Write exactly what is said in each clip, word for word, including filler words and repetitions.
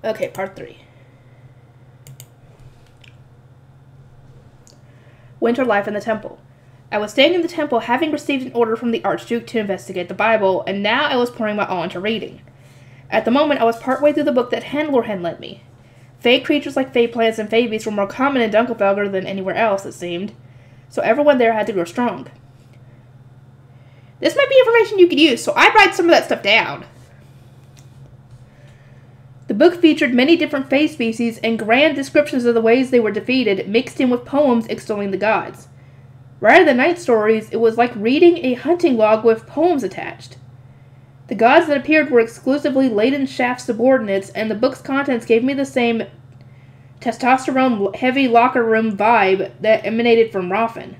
Okay, part three. Winter life in the temple. I was staying in the temple, having received an order from the Archduke to investigate the Bible, and now I was pouring my all into reading. At the moment, I was partway through the book that Hannelore had lent me. Fey creatures like fey plants and fey beasts were more common in Dunkelfelger than anywhere else, it seemed, so everyone there had to grow strong. This might be information you could use, so I'd write some of that stuff down. The book featured many different fey species and grand descriptions of the ways they were defeated, mixed in with poems extolling the gods. Rather than night stories, it was like reading a hunting log with poems attached. The gods that appeared were exclusively Laden Shaft subordinates, and the book's contents gave me the same testosterone-heavy locker room vibe that emanated from Raffen.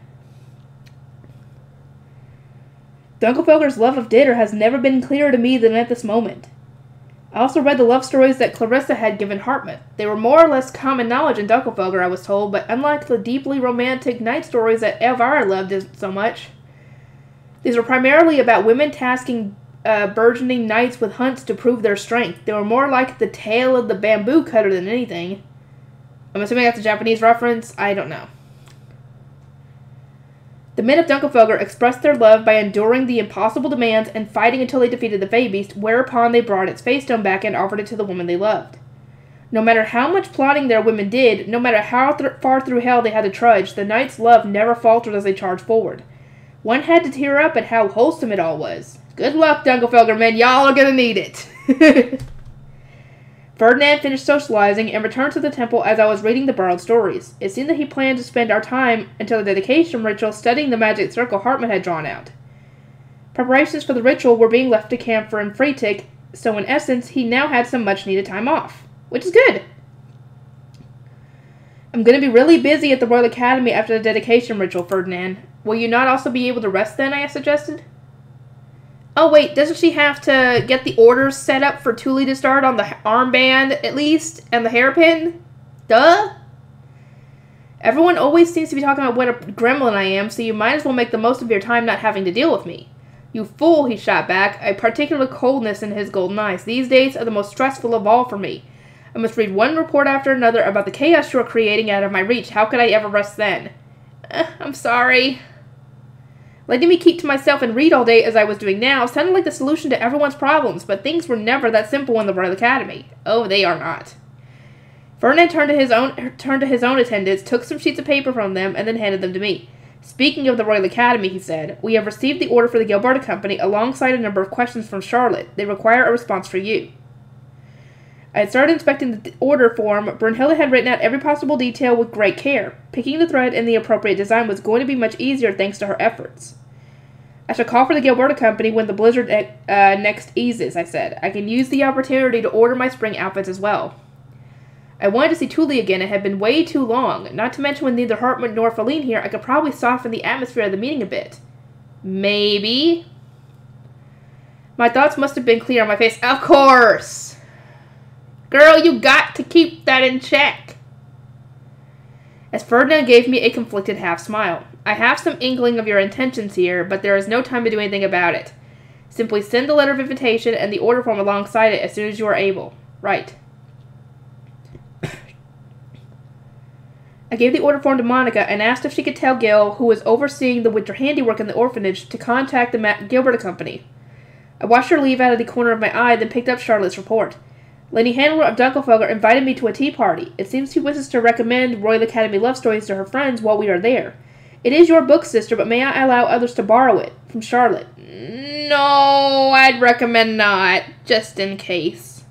Dunkelfelger's love of Ditter has never been clearer to me than at this moment. I also read the love stories that Clarissa had given Hartmut. They were more or less common knowledge in Dunkelfelger, I was told, but unlike the deeply romantic night stories that Elvira loved so much, these were primarily about women tasking uh, burgeoning knights with hunts to prove their strength. They were more like the tale of the bamboo cutter than anything. I'm assuming that's a Japanese reference. I don't know. The men of Dunkelfelger expressed their love by enduring the impossible demands and fighting until they defeated the Fey Beast, whereupon they brought its Fey Stone back and offered it to the woman they loved. No matter how much plotting their women did, no matter how th- far through hell they had to trudge, the knights' love never faltered as they charged forward. One had to tear up at how wholesome it all was. Good luck, Dunkelfelger men, y'all are gonna need it. Ferdinand finished socializing and returned to the temple as I was reading the borrowed stories. It seemed that he planned to spend our time until the dedication ritual studying the magic circle Hartmut had drawn out. Preparations for the ritual were being left to Camphor and Freetik, so in essence, he now had some much-needed time off, which is good. I'm going to be really busy at the Royal Academy after the dedication ritual, Ferdinand. Will you not also be able to rest then, I suggested? Oh wait, doesn't she have to get the orders set up for Thule to start on the armband, at least, and the hairpin? Duh! Everyone always seems to be talking about what a gremlin I am, so you might as well make the most of your time not having to deal with me. You fool, he shot back, a particular coldness in his golden eyes. These days are the most stressful of all for me. I must read one report after another about the chaos you are creating out of my reach. How could I ever rest then? Uh, I'm sorry. Letting me keep to myself and read all day as I was doing now sounded like the solution to everyone's problems, but things were never that simple in the Royal Academy. Oh, they are not. Ferdinand turned to his own turned to his own attendants, took some sheets of paper from them, and then handed them to me. Speaking of the Royal Academy, he said, we have received the order for the Gilberta Company alongside a number of questions from Charlotte. They require a response for you. I had started inspecting the order form. Brunhilde had written out every possible detail with great care. Picking the thread and the appropriate design was going to be much easier thanks to her efforts. I shall call for the Gilberta Company when the blizzard uh, next eases, I said. I can use the opportunity to order my spring outfits as well. I wanted to see Thule again. It had been way too long. Not to mention with neither Hartmut nor Feline here, I could probably soften the atmosphere of the meeting a bit. Maybe. My thoughts must have been clear on my face. Of course! Girl, you got to keep that in check. As Ferdinand gave me a conflicted half-smile. I have some inkling of your intentions here, but there is no time to do anything about it. Simply send the letter of invitation and the order form alongside it as soon as you are able. Right. I gave the order form to Monica and asked if she could tell Gil, who was overseeing the winter handiwork in the orphanage, to contact the Ma- Gilberta Company. I watched her leave out of the corner of my eye, then picked up Charlotte's report. Lady Hannelore of Dunkelfelger invited me to a tea party. It seems she wishes to recommend Royal Academy love stories to her friends while we are there. It is your book, sister, but may I allow others to borrow it? From Charlotte. No, I'd recommend not, just in case.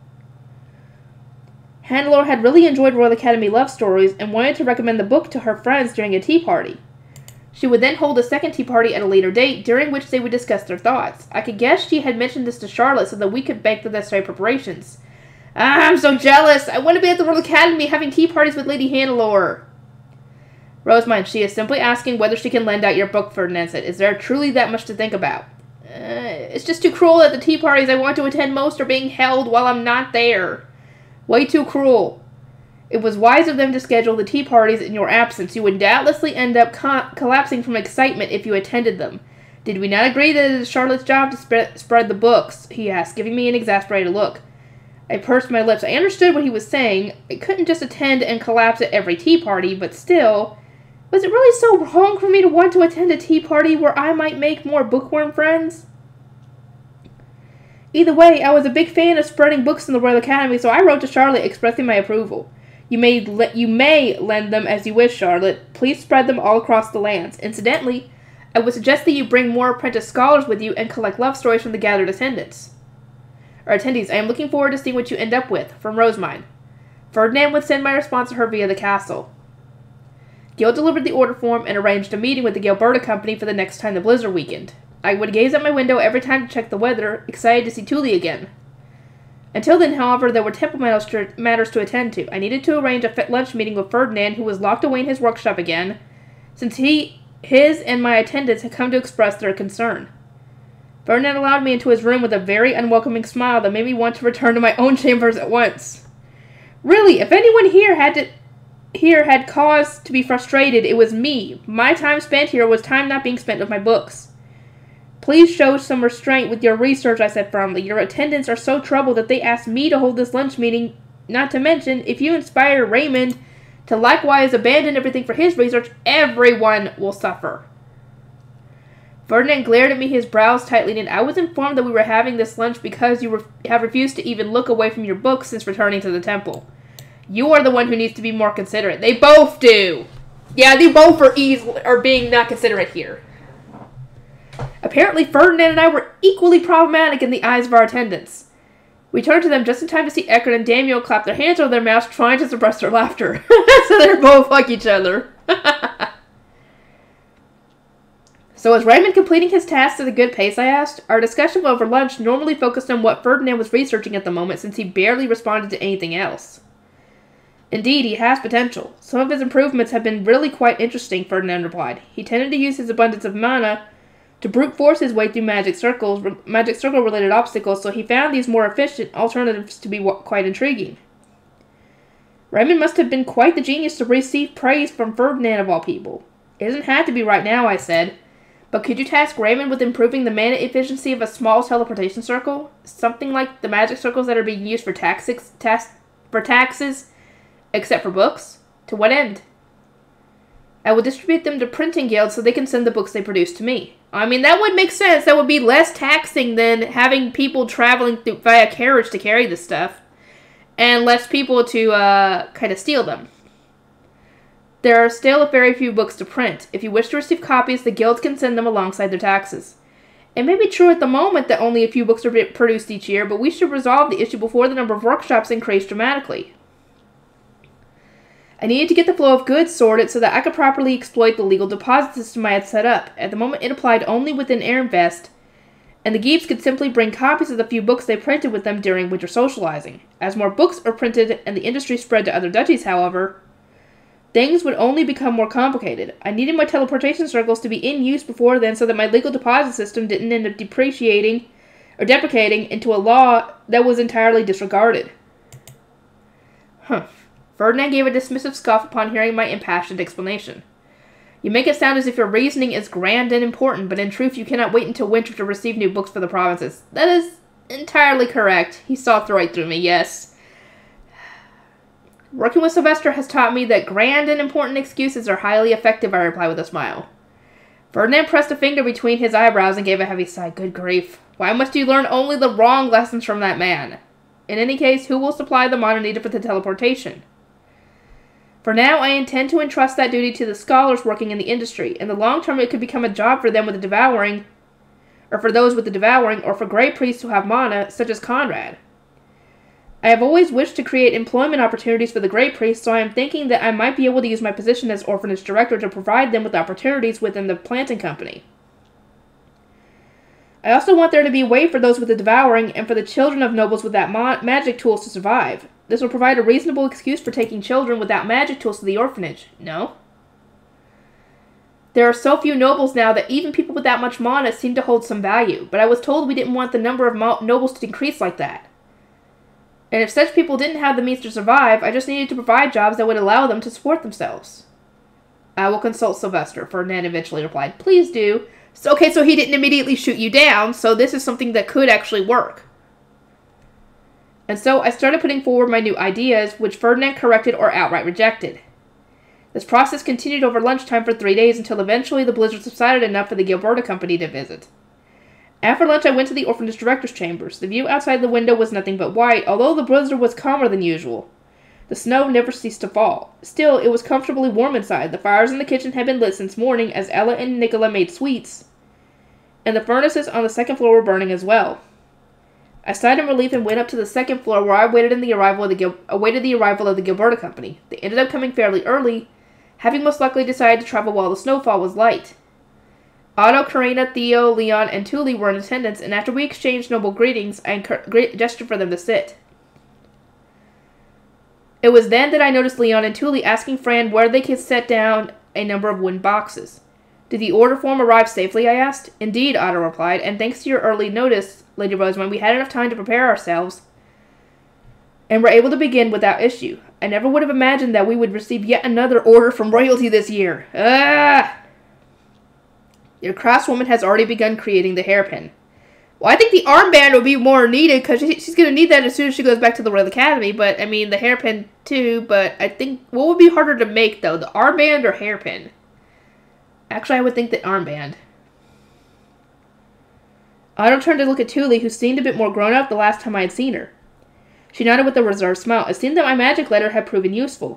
Hannelore had really enjoyed Royal Academy love stories and wanted to recommend the book to her friends during a tea party. She would then hold a second tea party at a later date, during which they would discuss their thoughts. I could guess she had mentioned this to Charlotte so that we could make the necessary preparations. Ah, I'm so jealous! I want to be at the Royal Academy having tea parties with Lady Hannelore. Rosamund, she is simply asking whether she can lend out your book, Ferdinand said. Is there truly that much to think about? Uh, it's just too cruel that the tea parties I want to attend most are being held while I'm not there. Way too cruel. It was wise of them to schedule the tea parties in your absence. You would doubtlessly end up co- collapsing from excitement if you attended them. Did we not agree that it is Charlotte's job to spread, spread the books? He asked, giving me an exasperated look. I pursed my lips. I understood what he was saying. I couldn't just attend and collapse at every tea party, but still, was it really so wrong for me to want to attend a tea party where I might make more bookworm friends? Either way, I was a big fan of spreading books in the Royal Academy, so I wrote to Charlotte expressing my approval. You may, le- you may lend them as you wish, Charlotte. Please spread them all across the lands. Incidentally, I would suggest that you bring more apprentice scholars with you and collect love stories from the gathered attendants. Or attendees. I am looking forward to seeing what you end up with. From Rosemine. Ferdinand would send my response to her via the castle. Gil delivered the order form and arranged a meeting with the Gilberta Company for the next time the blizzard weakened. I would gaze out my window every time to check the weather, excited to see Thule again. Until then, however, there were temple matters to attend to. I needed to arrange a lunch meeting with Ferdinand, who was locked away in his workshop again, since he, his and my attendants had come to express their concern. Ferdinand allowed me into his room with a very unwelcoming smile that made me want to return to my own chambers at once. Really, if anyone here had to, here had cause to be frustrated, it was me. My time spent here was time not being spent with my books. Please show some restraint with your research, I said firmly. Your attendants are so troubled that they asked me to hold this lunch meeting. Not to mention, if you inspire Raymond to likewise abandon everything for his research, everyone will suffer. Ferdinand glared at me, his brows tightly knit. I was informed that we were having this lunch because you re- have refused to even look away from your books since returning to the temple. You are the one who needs to be more considerate. They both do! Yeah, they both are, easily, are being not considerate here. Apparently, Ferdinand and I were equally problematic in the eyes of our attendants. We turned to them just in time to see Eckert and Daniel clap their hands over their mouths, trying to suppress their laughter. So they're both like each other. So is Raymond completing his tasks at a good pace, I asked? Our discussion over lunch normally focused on what Ferdinand was researching at the moment, since he barely responded to anything else. Indeed, he has potential. Some of his improvements have been really quite interesting, Ferdinand replied. He tended to use his abundance of mana to brute force his way through magic circles, magic circle-related obstacles, so he found these more efficient alternatives to be quite intriguing. Raymond must have been quite the genius to receive praise from Ferdinand of all people. It doesn't have to be right now, I said, but could you task Raymond with improving the mana efficiency of a small teleportation circle? Something like the magic circles that are being used for, taxes, tax, for taxes, except for books? To what end? I will distribute them to printing guilds so they can send the books they produce to me. I mean, that would make sense. That would be less taxing than having people traveling through, via carriage to carry this stuff. And less people to uh, kind of steal them. There are still very few books to print. If you wish to receive copies, the guilds can send them alongside their taxes. It may be true at the moment that only a few books are produced each year, but we should resolve the issue before the number of workshops increase dramatically. I needed to get the flow of goods sorted so that I could properly exploit the legal deposit system I had set up. At the moment, it applied only within Airvest, and the Geebs could simply bring copies of the few books they printed with them during winter socializing. As more books are printed and the industry spread to other duchies, however, things would only become more complicated. I needed my teleportation circles to be in use before then so that my legal deposit system didn't end up depreciating or deprecating into a law that was entirely disregarded. Huh. Ferdinand gave a dismissive scoff upon hearing my impassioned explanation. You make it sound as if your reasoning is grand and important, but in truth you cannot wait until winter to receive new books for the provinces. That is entirely correct. He saw right through me, yes. Working with Sylvester has taught me that grand and important excuses are highly effective, I replied with a smile. Ferdinand pressed a finger between his eyebrows and gave a heavy sigh. Good grief. Why must you learn only the wrong lessons from that man? In any case, who will supply the mana needed for the teleportation? For now, I intend to entrust that duty to the scholars working in the industry. In the long term, it could become a job for them with the devouring, or for those with the devouring, or for grey priests who have mana, such as Conrad. I have always wished to create employment opportunities for the grey priests, so I am thinking that I might be able to use my position as orphanage director to provide them with opportunities within the planting company. I also want there to be a way for those with the devouring and for the children of nobles without ma magic tools to survive. This will provide a reasonable excuse for taking children without magic tools to the orphanage, no? There are so few nobles now that even people without much mana seem to hold some value, but I was told we didn't want the number of nobles to increase like that. And if such people didn't have the means to survive, I just needed to provide jobs that would allow them to support themselves. I will consult Sylvester, Ferdinand eventually replied. Please do. So, okay, so he didn't immediately shoot you down, so this is something that could actually work. And so I started putting forward my new ideas, which Ferdinand corrected or outright rejected. This process continued over lunchtime for three days until eventually the blizzard subsided enough for the Gilberta Company to visit. After lunch, I went to the orphanage director's chambers. The view outside the window was nothing but white, although the blizzard was calmer than usual. The snow never ceased to fall. Still, it was comfortably warm inside. The fires in the kitchen had been lit since morning as Ella and Nicola made sweets, and the furnaces on the second floor were burning as well. I sighed in relief and went up to the second floor where I waited in the arrival of the Gil- awaited the arrival of the Gilberta Company. They ended up coming fairly early, having most likely decided to travel while the snowfall was light. Otto, Karina, Theo, Leon, and Tully were in attendance, and after we exchanged noble greetings, I enc- gestured for them to sit. It was then that I noticed Leon and Tully asking Fran where they could set down a number of wooden boxes. Did the order form arrive safely, I asked. Indeed, Otto replied, and thanks to your early notice, Lady Rosamond, we had enough time to prepare ourselves, and were able to begin without issue. I never would have imagined that we would receive yet another order from royalty this year. Ah! Your craftswoman has already begun creating the hairpin. Well, I think the armband would be more needed, because she, she's going to need that as soon as she goes back to the Royal Academy, but, I mean, the hairpin too, but I think, what would be harder to make, though, the armband or hairpin? Actually, I would think the armband. Otto turned to look at Tully, who seemed a bit more grown up the last time I had seen her. She nodded with a reserved smile. It seemed that my magic letter had proven useful.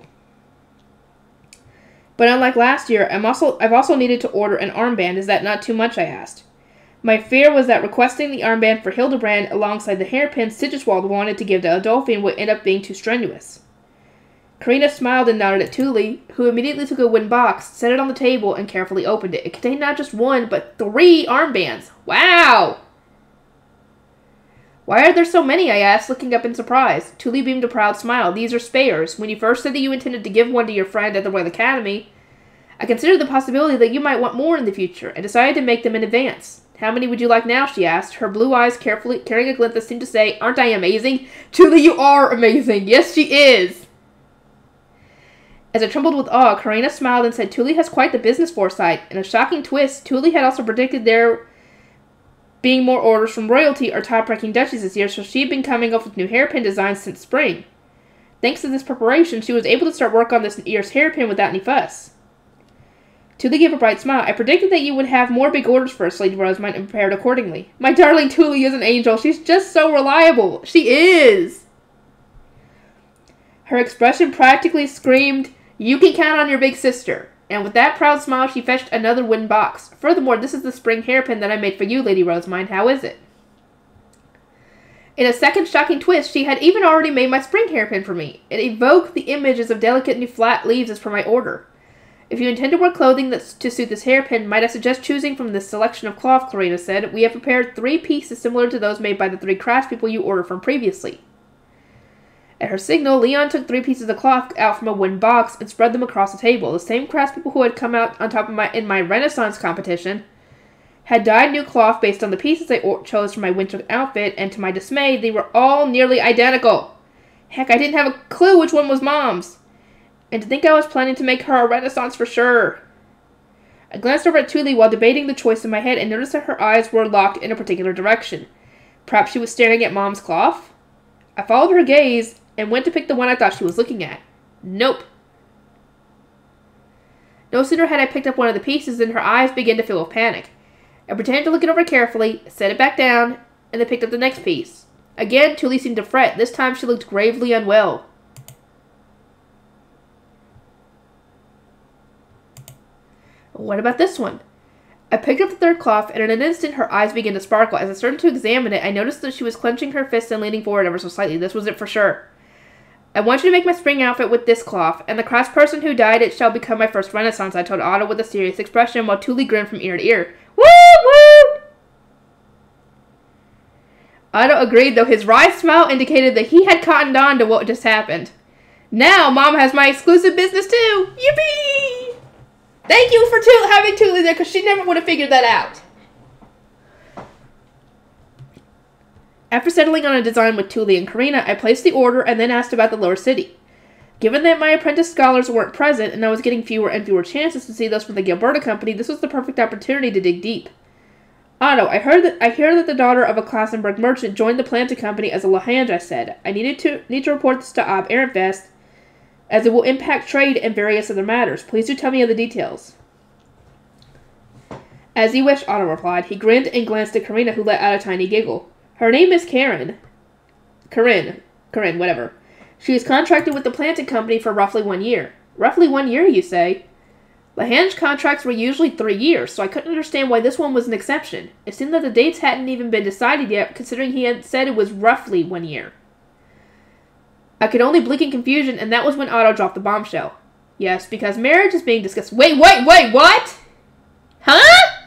But unlike last year, I'm also, I've also needed to order an armband. Is that not too much, I asked. My fear was that requesting the armband for Hildebrand alongside the hairpin Sigiswald wanted to give to Adolphine would end up being too strenuous. Karina smiled and nodded at Tully, who immediately took a wooden box, set it on the table, and carefully opened it. It contained not just one, but three armbands. Wow! Why are there so many? I asked, looking up in surprise. Tully beamed a proud smile. These are spares. When you first said that you intended to give one to your friend at the Royal Academy, I considered the possibility that you might want more in the future, and decided to make them in advance. How many would you like now? She asked, her blue eyes carefully carrying a glint that seemed to say, aren't I amazing? Tully, you are amazing. Yes, she is. As I trembled with awe, Karina smiled and said, Tully has quite the business foresight. In a shocking twist, Tully had also predicted there being more orders from royalty or top-ranking duchies this year, so she had been coming up with new hairpin designs since spring. Thanks to this preparation, she was able to start work on this year's hairpin without any fuss. Tully gave a bright smile. I predicted that you would have more big orders for us, Lady Rosamond, and prepared accordingly. My darling Tully is an angel. She's just so reliable. She is. Her expression practically screamed, you can count on your big sister. And with that proud smile, she fetched another wooden box. Furthermore, this is the spring hairpin that I made for you, Lady Rosamond. How is it? In a second shocking twist, she had even already made my spring hairpin for me. It evoked the images of delicate new flat leaves as per my order. If you intend to wear clothing that's to suit this hairpin, might I suggest choosing from this selection of cloth, Clarina said. We have prepared three pieces similar to those made by the three craftspeople you ordered from previously. At her signal, Leon took three pieces of cloth out from a wooden box and spread them across the table. The same craftspeople who had come out on top of my in my Renaissance competition had dyed new cloth based on the pieces I chose for my winter outfit, and to my dismay, they were all nearly identical. Heck, I didn't have a clue which one was Mom's. And to think I was planning to make her a Renaissance for sure. I glanced over at Tully while debating the choice in my head and noticed that her eyes were locked in a particular direction. Perhaps she was staring at Mom's cloth? I followed her gaze and went to pick the one I thought she was looking at. Nope. No sooner had I picked up one of the pieces than her eyes began to fill with panic. I pretended to look it over carefully, set it back down, and then picked up the next piece. Again, Tully seemed to fret. This time she looked gravely unwell. What about this one? I picked up the third cloth, and in an instant her eyes began to sparkle. As I started to examine it, I noticed that she was clenching her fists and leaning forward ever so slightly. This was it for sure. I want you to make my spring outfit with this cloth, and the craftsperson who dyed it shall become my first Renaissance, I told Otto with a serious expression, while Tully grinned from ear to ear. Woo! Woo! Otto agreed, though his wry smile indicated that he had cottoned on to what just happened. Now Mom has my exclusive business too! Yippee! Thank you for tu- having Tully there, because she never would have figured that out. After settling on a design with Tully and Karina, I placed the order and then asked about the lower city. Given that my apprentice scholars weren't present and I was getting fewer and fewer chances to see those from the Gilberta Company, this was the perfect opportunity to dig deep. Otto, I heard that I hear that the daughter of a Klassenberg merchant joined the planting company as a Lahange, I said. I needed to need to report this to Ob Ehrenfest, as it will impact trade and various other matters. Please do tell me of the details. As you wish, Otto replied. He grinned and glanced at Karina, who let out a tiny giggle. Her name is Karen. Corinne. Corinne, whatever. She is contracted with the planting company for roughly one year. Roughly one year, you say? Lahange contracts were usually three years, so I couldn't understand why this one was an exception. It seemed that the dates hadn't even been decided yet, considering he had said it was roughly one year. I could only blink in confusion, and that was when Otto dropped the bombshell. Yes, because marriage is being discussed. Wait, wait, wait, what? Huh?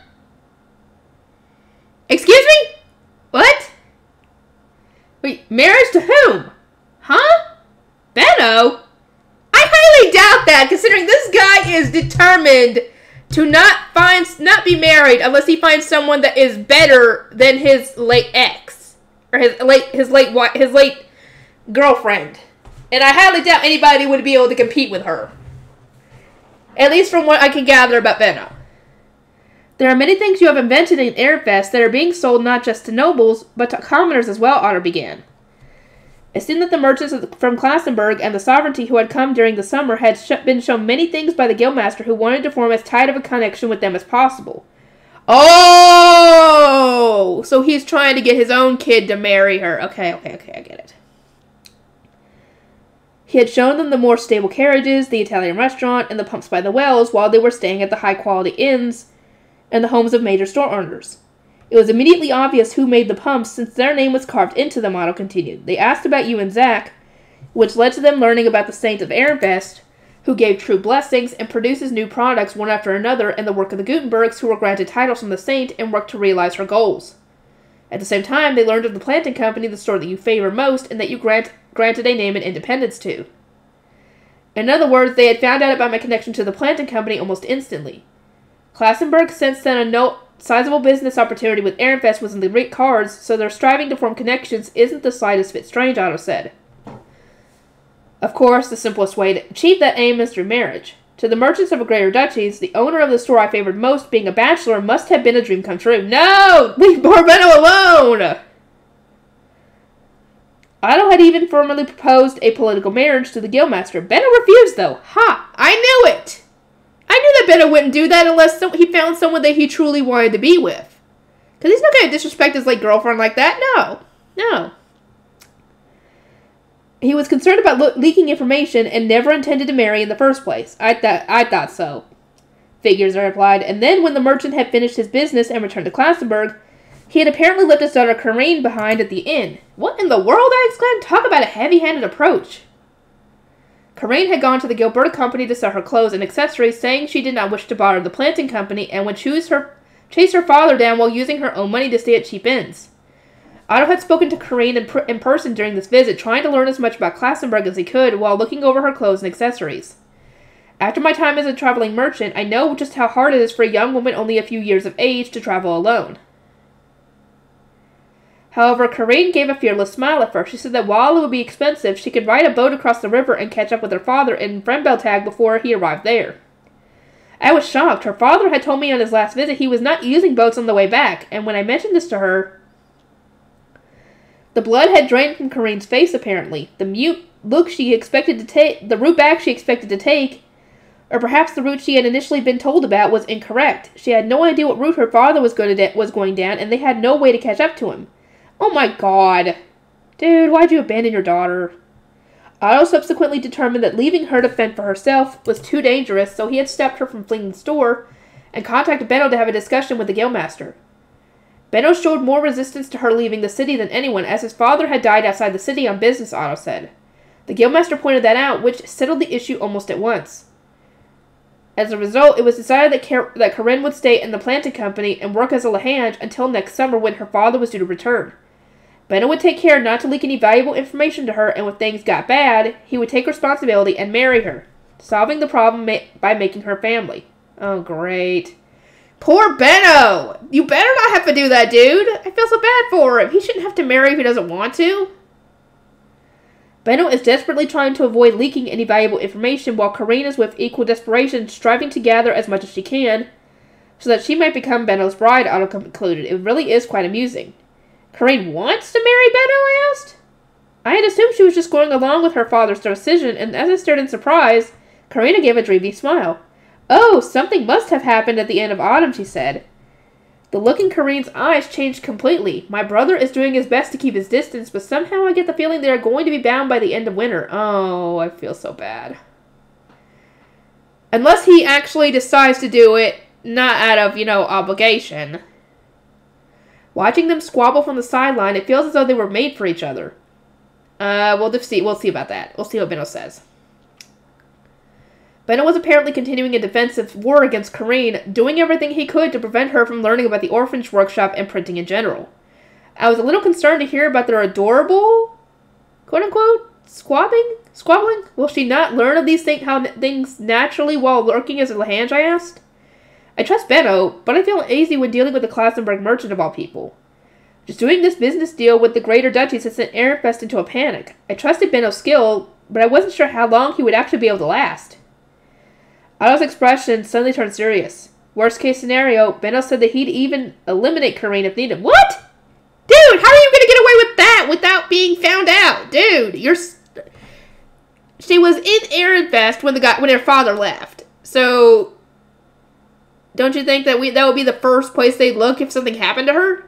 Excuse me? What? Wait, marriage to whom? Huh? Benno? I highly doubt that, considering this guy is determined to not find, not be married unless he finds someone that is better than his late ex, or his late, his late, his late girlfriend. And I highly doubt anybody would be able to compete with her. At least from what I can gather about Benno. There are many things you have invented in Ehrenfest that are being sold not just to nobles, but to commoners as well, Otto began. It seemed that the merchants from Klassenberg and the sovereignty who had come during the summer had sh been shown many things by the guildmaster, who wanted to form as tight of a connection with them as possible. Oh! So he's trying to get his own kid to marry her. Okay, okay, okay, I get it. He had shown them the more stable carriages, the Italian restaurant, and the pumps by the wells while they were staying at the high-quality inns and the homes of major store owners. It was immediately obvious who made the pumps, since their name was carved into them, Otto continued. They asked about you and Zack, which led to them learning about the Saint of Ehrenfest, who gave true blessings and produces new products one after another, and the work of the Gutenbergs, who were granted titles from the saint and worked to realize her goals. At the same time, they learned of the planting company, the store that you favor most, and that you grant, granted a name and independence to. In other words, they had found out about my connection to the planting company almost instantly. Klassenberg sensed that a no sizable business opportunity with Ehrenfest was in the cards, so their striving to form connections isn't the slightest bit strange, Otto said. Of course, the simplest way to achieve that aim is through marriage. To the merchants of a greater duchies, the owner of the store I favored most, being a bachelor, must have been a dream come true. No! Leave poor Benno alone! Otto had even formally proposed a political marriage to the guildmaster. Benno refused, though. Ha! I knew it! I knew that Benno wouldn't do that unless he found someone that he truly wanted to be with. Because he's not going to disrespect his late girlfriend like that. No. No. He was concerned about le leaking information and never intended to marry in the first place. I thought I thought so. Figures, I replied. And then when the merchant had finished his business and returned to Klassenberg, he had apparently left his daughter Corinne behind at the inn. What in the world? I exclaimed. Talk about a heavy-handed approach. Corinne had gone to the Gilberta company to sell her clothes and accessories, saying she did not wish to bother the planting company and would choose her, chase her father down while using her own money to stay at cheap inns. Otto had spoken to Corinne in, pr in person during this visit, trying to learn as much about Klassenberg as he could while looking over her clothes and accessories. After my time as a traveling merchant, I know just how hard it is for a young woman only a few years of age to travel alone. However, Corinne gave a fearless smile at first. She said that while it would be expensive, she could ride a boat across the river and catch up with her father in Frembeltag before he arrived there. I was shocked. Her father had told me on his last visit he was not using boats on the way back, and when I mentioned this to her, the blood had drained from Corinne's face, apparently. The mute look she expected to take, the route back she expected to take, or perhaps the route she had initially been told about, was incorrect. She had no idea what route her father was going, to was going down, and they had no way to catch up to him. Oh my god. Dude, why'd you abandon your daughter? Otto subsequently determined that leaving her to fend for herself was too dangerous, so he had stopped her from fleeing the store and contacted Benno to have a discussion with the guildmaster. Benno showed more resistance to her leaving the city than anyone, as his father had died outside the city on business, Otto said. The guildmaster pointed that out, which settled the issue almost at once. As a result, it was decided that, Car that Corinne would stay in the planting company and work as a Lahange until next summer when her father was due to return. Benno would take care not to leak any valuable information to her, and when things got bad, he would take responsibility and marry her, solving the problem ma by making her family. Oh, great. Poor Benno! You better not have to do that, dude! I feel so bad for him. He shouldn't have to marry if he doesn't want to. Benno is desperately trying to avoid leaking any valuable information, while Corinne is with equal desperation striving to gather as much as she can, so that she might become Benno's bride, Otto concluded. It really is quite amusing. Corinne wants to marry Benno, I asked. I had assumed she was just going along with her father's decision, and as I stared in surprise, Karina gave a dreamy smile. Oh, something must have happened at the end of autumn, she said. The look in Corinne's eyes changed completely. My brother is doing his best to keep his distance, but somehow I get the feeling they are going to be bound by the end of winter. Oh, I feel so bad. Unless he actually decides to do it, not out of, you know, obligation. Watching them squabble from the sideline, it feels as though they were made for each other. Uh, we'll just see. We'll see about that. We'll see what Benno says. Benno was apparently continuing a defensive war against Corinne, doing everything he could to prevent her from learning about the orphanage workshop and printing in general. I was a little concerned to hear about their adorable, quote-unquote, squabbling? Squabbling? Will she not learn of these th how things naturally while lurking as a Lahange, I asked. I trust Benno, but I feel uneasy when dealing with the Klassenberg merchant of all people. Just doing this business deal with the Greater Duchies had sent Ehrenfest into a panic. I trusted Benno's skill, but I wasn't sure how long he would actually be able to last. Otto's expression suddenly turned serious. Worst case scenario, Benno said that he'd even eliminate Corinne if needed. What? Dude, how are you going to get away with that without being found out? Dude, you're... She was in Ehrenfest when the guy, when her father left. So, don't you think that we that would be the first place they'd look if something happened to her?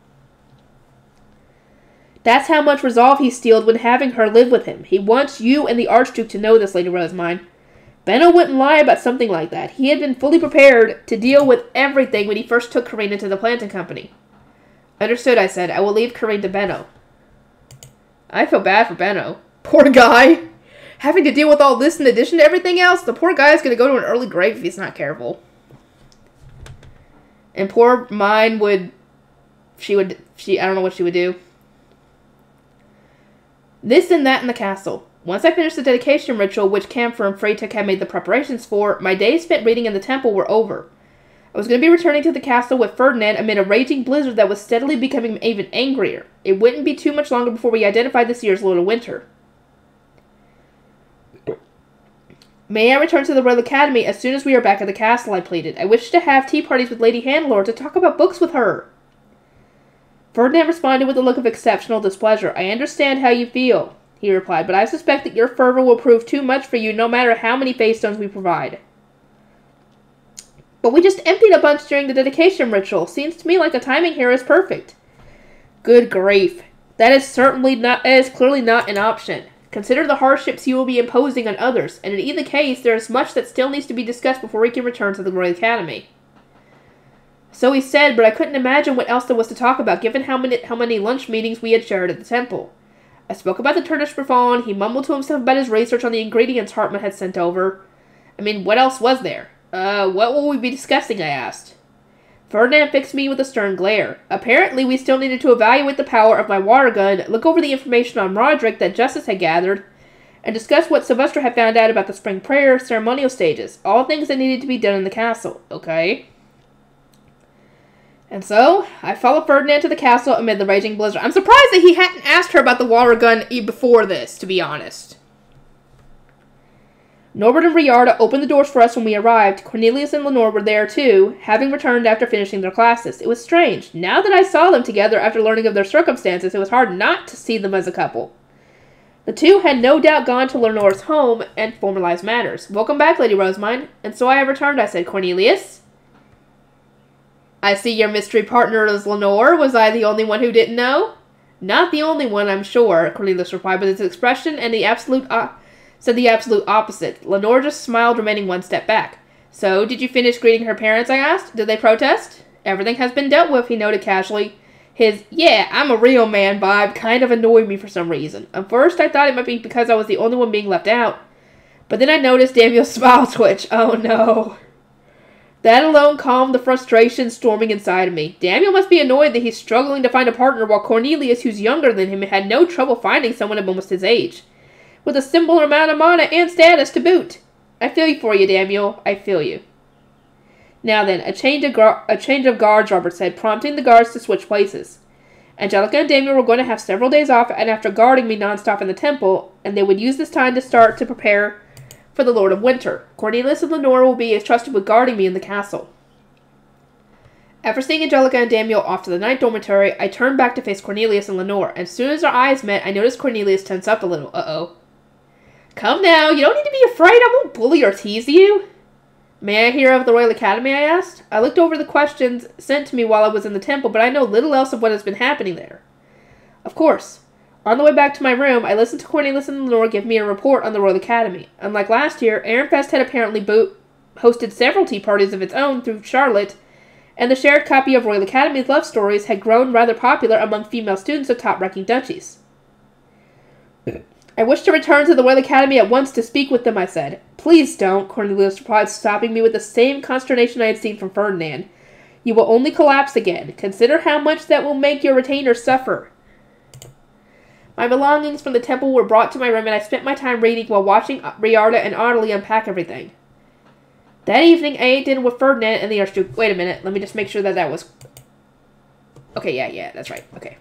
That's how much resolve he steeled when having her live with him. He wants you and the Archduke to know this, Lady Rosamine. Benno wouldn't lie about something like that. He had been fully prepared to deal with everything when he first took Corinne into the planting company. Understood, I said. I will leave Corinne to Benno. I feel bad for Benno. Poor guy. Having to deal with all this in addition to everything else, the poor guy is going to go to an early grave if he's not careful. And poor mine would... She would... She... I don't know what she would do. This and that in the castle. Once I finished the dedication ritual, which Camphor and Freytech had made the preparations for, my days spent reading in the temple were over. I was going to be returning to the castle with Ferdinand amid a raging blizzard that was steadily becoming even angrier. It wouldn't be too much longer before we identified this year's Lord of Winter. May I return to the Royal Academy as soon as we are back at the castle, I pleaded. I wish to have tea parties with Lady Hannelore to talk about books with her. Ferdinand responded with a look of exceptional displeasure. I understand how you feel, he replied, but I suspect that your fervor will prove too much for you no matter how many face stones we provide. But we just emptied a bunch during the dedication ritual. Seems to me like the timing here is perfect. Good grief. That is certainly not, that is clearly not an option. Consider the hardships you will be imposing on others, and in either case, there is much that still needs to be discussed before we can return to the Royal Academy. So he said, but I couldn't imagine what else there was to talk about, given how many, how many lunch meetings we had shared at the temple. I spoke about the Turkish Griffon. He mumbled to himself about his research on the ingredients Hartman had sent over. I mean, what else was there? Uh, what will we be discussing, I asked. Ferdinand fixed me with a stern glare. Apparently, we still needed to evaluate the power of my water gun, look over the information on Roderick that Justice had gathered, and discuss what Sylvester had found out about the spring prayer ceremonial stages. All things that needed to be done in the castle, okay? And so, I followed Ferdinand to the castle amid the raging blizzard. I'm surprised that he hadn't asked her about the water gun before this, to be honest. Norbert and Riarda opened the doors for us when we arrived. Cornelius and Lenore were there too, having returned after finishing their classes. It was strange. Now that I saw them together after learning of their circumstances, it was hard not to see them as a couple. The two had no doubt gone to Lenore's home and formalized matters. Welcome back, Lady Rosamine. And so I have returned, I said. Cornelius? I see your mystery partner is Lenore. Was I the only one who didn't know? Not the only one, I'm sure, Cornelius replied, but his expression and the absolute uh, said the absolute opposite. Lenore just smiled, remaining one step back. So, did you finish greeting her parents, I asked? Did they protest? Everything has been dealt with, he noted casually. His, yeah, I'm a real man vibe kind of annoyed me for some reason. At first, I thought it might be because I was the only one being left out. But then I noticed Daniel's smile twitch. Oh no. That alone calmed the frustration storming inside of me. Daniel must be annoyed that he's struggling to find a partner while Cornelius, who's younger than him, had no trouble finding someone of almost his age. With a similar amount of mana and status to boot. I feel you for you, Daniel. I feel you. Now then, a change of, a change of guards, Robert said, prompting the guards to switch places. Angelica and Daniel were going to have several days off and after guarding me nonstop in the temple, and they would use this time to start to prepare for the Lord of Winter. Cornelius and Lenore will be entrusted with guarding me in the castle. After seeing Angelica and Daniel off to the night dormitory, I turned back to face Cornelius and Lenore, and as soon as our eyes met, I noticed Cornelius tense up a little. Uh-oh. Come now, you don't need to be afraid. I won't bully or tease you. May I hear of the Royal Academy, I asked. I looked over the questions sent to me while I was in the temple, but I know little else of what has been happening there. Of course. On the way back to my room, I listened to Cornelius and Lenore give me a report on the Royal Academy. Unlike last year, Aaronfest had apparently bo- hosted several tea parties of its own through Charlotte, and the shared copy of Royal Academy's love stories had grown rather popular among female students of top-ranking duchies. I wish to return to the Royal Academy at once to speak with them, I said. Please don't, Cornelius replied, stopping me with the same consternation I had seen from Ferdinand. You will only collapse again. Consider how much that will make your retainers suffer. My belongings from the temple were brought to my room, and I spent my time reading while watching Riarda and Ottilie unpack everything. That evening, I ate dinner with Ferdinand and the Archduke. Wait a minute, let me just make sure that that was... Okay, yeah, yeah, that's right, okay.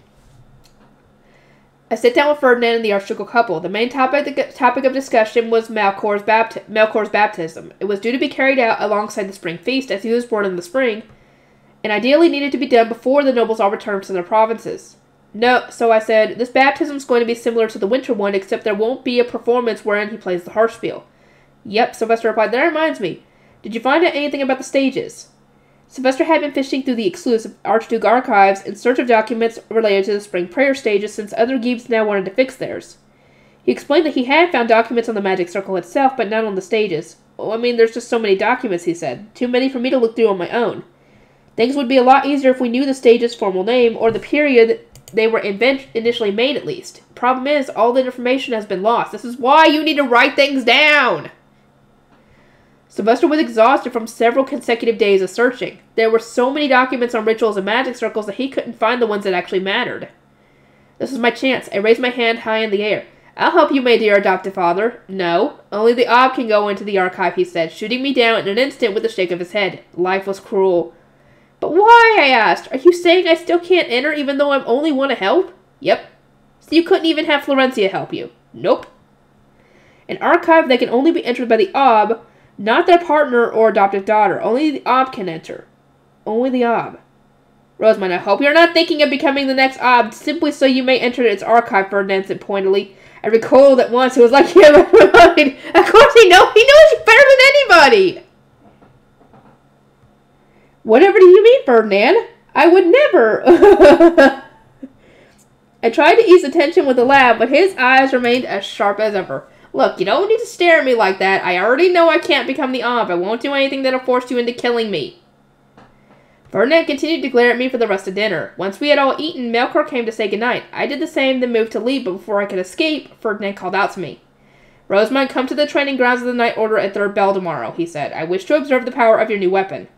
I sit down with Ferdinand and the Archducal couple. The main topic, the topic of discussion was Melkor's, bapti Melkor's baptism. It was due to be carried out alongside the spring feast, as he was born in the spring, and ideally needed to be done before the nobles all returned to their provinces. No, so I said, this baptism is going to be similar to the winter one, except there won't be a performance wherein he plays the harpspiel. Yep, Sylvester replied, that reminds me. Did you find out anything about the stages? Sylvester had been fishing through the exclusive Archduke archives in search of documents related to the spring prayer stages, since other Giebs now wanted to fix theirs. He explained that he had found documents on the magic circle itself, but not on the stages. Well, I mean, there's just so many documents, he said. Too many for me to look through on my own. Things would be a lot easier if we knew the stage's formal name, or the period they were invent initially made, at least. Problem is, all the information has been lost. This is why you need to write things down! Sylvester was exhausted from several consecutive days of searching. There were so many documents on rituals and magic circles that he couldn't find the ones that actually mattered. This was my chance. I raised my hand high in the air. I'll help you, my dear adopted father. No, only the Ob can go into the archive, he said, shooting me down in an instant with a shake of his head. Life was cruel. But why, I asked. Are you saying I still can't enter even though I only want to help? Yep. So you couldn't even have Florencia help you? Nope. An archive that can only be entered by the Ob, not their partner or adopted daughter. Only the Ob can enter. Only the Ob. Rosamund, I hope you're not thinking of becoming the next Ob simply so you may enter its archive, Ferdinand said pointedly. I recoiled at once. It was like, yeah, but of course he knows. He knows you better than anybody. Whatever do you mean, Ferdinand? I would never. I tried to ease the tension with a laugh, but his eyes remained as sharp as ever. Look, you don't need to stare at me like that. I already know I can't become the Ob. I won't do anything that'll force you into killing me. Ferdinand continued to glare at me for the rest of dinner. Once we had all eaten, Melkor came to say goodnight. I did the same, then moved to leave, but before I could escape, Ferdinand called out to me. Rosamund, come to the training grounds of the Night Order at Third Bell tomorrow, he said. I wish to observe the power of your new weapon.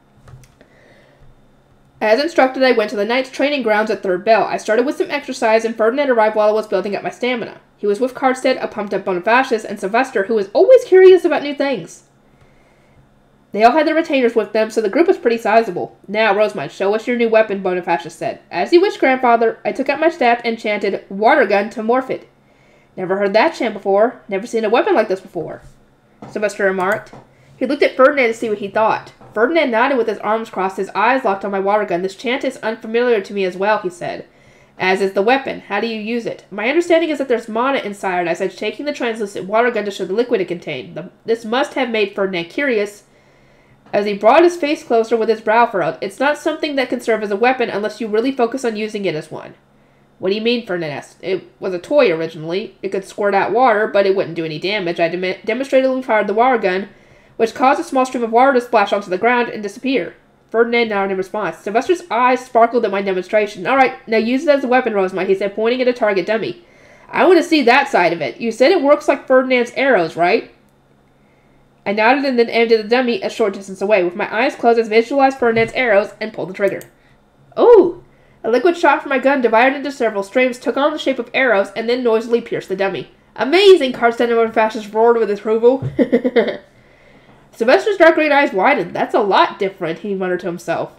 As instructed, I went to the Knight's training grounds at Third Bell. I started with some exercise, and Ferdinand arrived while I was building up my stamina. He was with Karstead, a pumped-up Bonifacius, and Sylvester, who was always curious about new things. They all had their retainers with them, so the group was pretty sizable. Now, Rosamund, show us your new weapon, Bonifacius said. As you wish, grandfather. I took out my staff and chanted, Water Gun to Morphid. Never heard that chant before. Never seen a weapon like this before, Sylvester remarked. He looked at Ferdinand to see what he thought. Ferdinand nodded with his arms crossed, his eyes locked on my water gun. This chant is unfamiliar to me as well, he said. As is the weapon. How do you use it? My understanding is that there's mana inside. I said, shaking the translucent water gun to show the liquid it contained. The, this must have made Ferdinand curious, as he brought his face closer with his brow furrowed. It's not something that can serve as a weapon unless you really focus on using it as one. What do you mean, Ferdinand asked? It was a toy originally. It could squirt out water, but it wouldn't do any damage. I dem demonstratively fired the water gun, which caused a small stream of water to splash onto the ground and disappear. Ferdinand nodded in response. Sylvester's eyes sparkled at my demonstration. All right, now use it as a weapon, Rosamund, he said, pointing at a target dummy. I want to see that side of it. You said it works like Ferdinand's arrows, right? I nodded and then aimed at the dummy a short distance away. With my eyes closed, I visualized Ferdinand's arrows and pulled the trigger. Oh! A liquid shot from my gun divided into several streams, took on the shape of arrows, and then noisily pierced the dummy. Amazing! Karstead and Bonifacius roared with approval. Sylvester's dark green eyes widened. That's a lot different, he muttered to himself.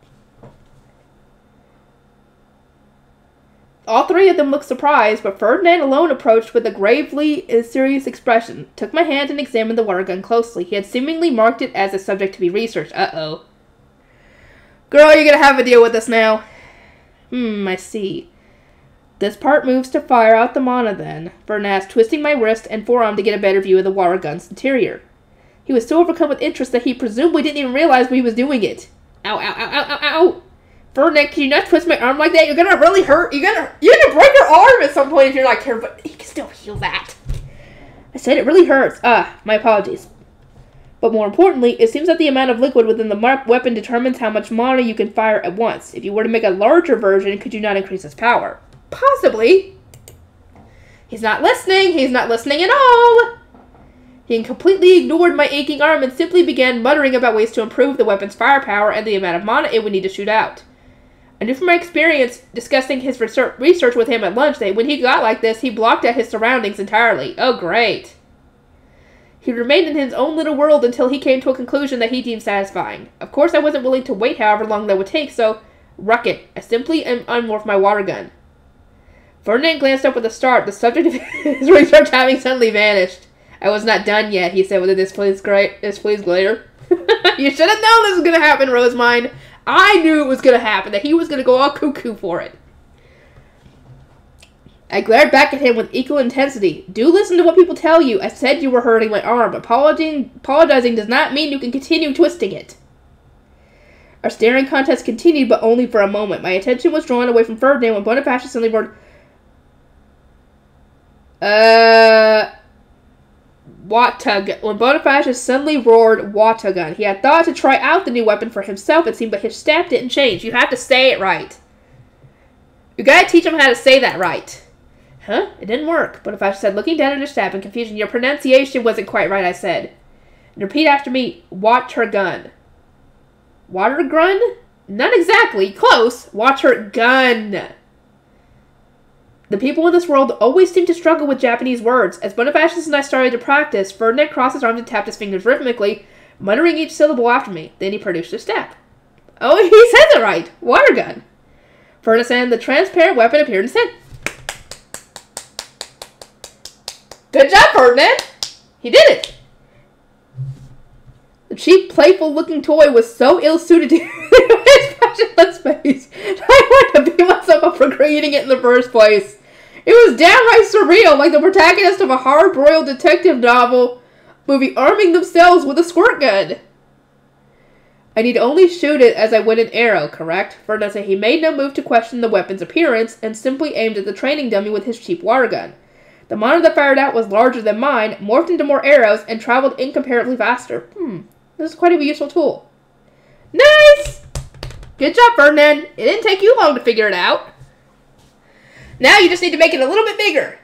All three of them looked surprised, but Ferdinand alone approached with a gravely serious expression, took my hand and examined the water gun closely. He had seemingly marked it as a subject to be researched. Uh-oh. Girl, you're gonna have to deal with this now. Hmm, I see. This part moves to fire out the mana then, Ferdinand twisting my wrist and forearm to get a better view of the water gun's interior. He was so overcome with interest that he presumably didn't even realize when he was doing it. Ow, ow, ow, ow, ow, ow! Ferdinand, can you not twist my arm like that? You're gonna really hurt. You're gonna, you're gonna break your arm at some point if you're not careful. But you can still heal that. I said it really hurts. Ah, my apologies. But more importantly, it seems that the amount of liquid within the weapon determines how much mana you can fire at once. If you were to make a larger version, could you not increase its power? Possibly. He's not listening. He's not listening at all. He completely ignored my aching arm and simply began muttering about ways to improve the weapon's firepower and the amount of mana it would need to shoot out. I knew from my experience discussing his research with him at lunch that when he got like this, he blocked out his surroundings entirely. Oh, great. He remained in his own little world until he came to a conclusion that he deemed satisfying. Of course, I wasn't willing to wait however long that would take, so ruck it. I simply unmorphed my water gun. Ferdinand glanced up with a start, the subject of his research having suddenly vanished. I was not done yet, he said with a displeased, displeased glare. You should have known this was going to happen, Rosemine. I knew it was going to happen, that he was going to go all cuckoo for it. I glared back at him with equal intensity. Do listen to what people tell you. I said you were hurting my arm. Apologizing, apologizing does not mean you can continue twisting it. Our staring contest continued, but only for a moment. My attention was drawn away from Ferdinand when Bonifacius suddenly roared, Uh... Watagun. When Bonifacius suddenly roared Watagun, he had thought to try out the new weapon for himself, it seemed, but his staff didn't change. You have to say it right. You gotta teach him how to say that right. Huh? It didn't work, Bonifacius said, looking down at his staff in confusion. Your pronunciation wasn't quite right, I said. And repeat after me. Watergun. Watergun? Not exactly. Close. Watergun. The people in this world always seem to struggle with Japanese words. As Bonifacius and I started to practice, Ferdinand crossed his arms and tapped his fingers rhythmically, muttering each syllable after me. Then he produced a step. Oh, he says it right. Water gun. Ferdinand, the transparent weapon appeared in his hand. Good job, Ferdinand. He did it. The cheap, playful-looking toy was so ill-suited to his passionless face. I wanted to beat myself up for creating it in the first place. It was downright surreal, like the protagonist of a hard-boiled detective novel movie arming themselves with a squirt gun. I need only shoot it as I would an arrow, correct? Ferdinand said he made no move to question the weapon's appearance and simply aimed at the training dummy with his cheap water gun. The monitor that fired out was larger than mine, morphed into more arrows, and traveled incomparably faster. Hmm, this is quite a useful tool. Nice! Good job, Ferdinand. It didn't take you long to figure it out. Now you just need to make it a little bit bigger.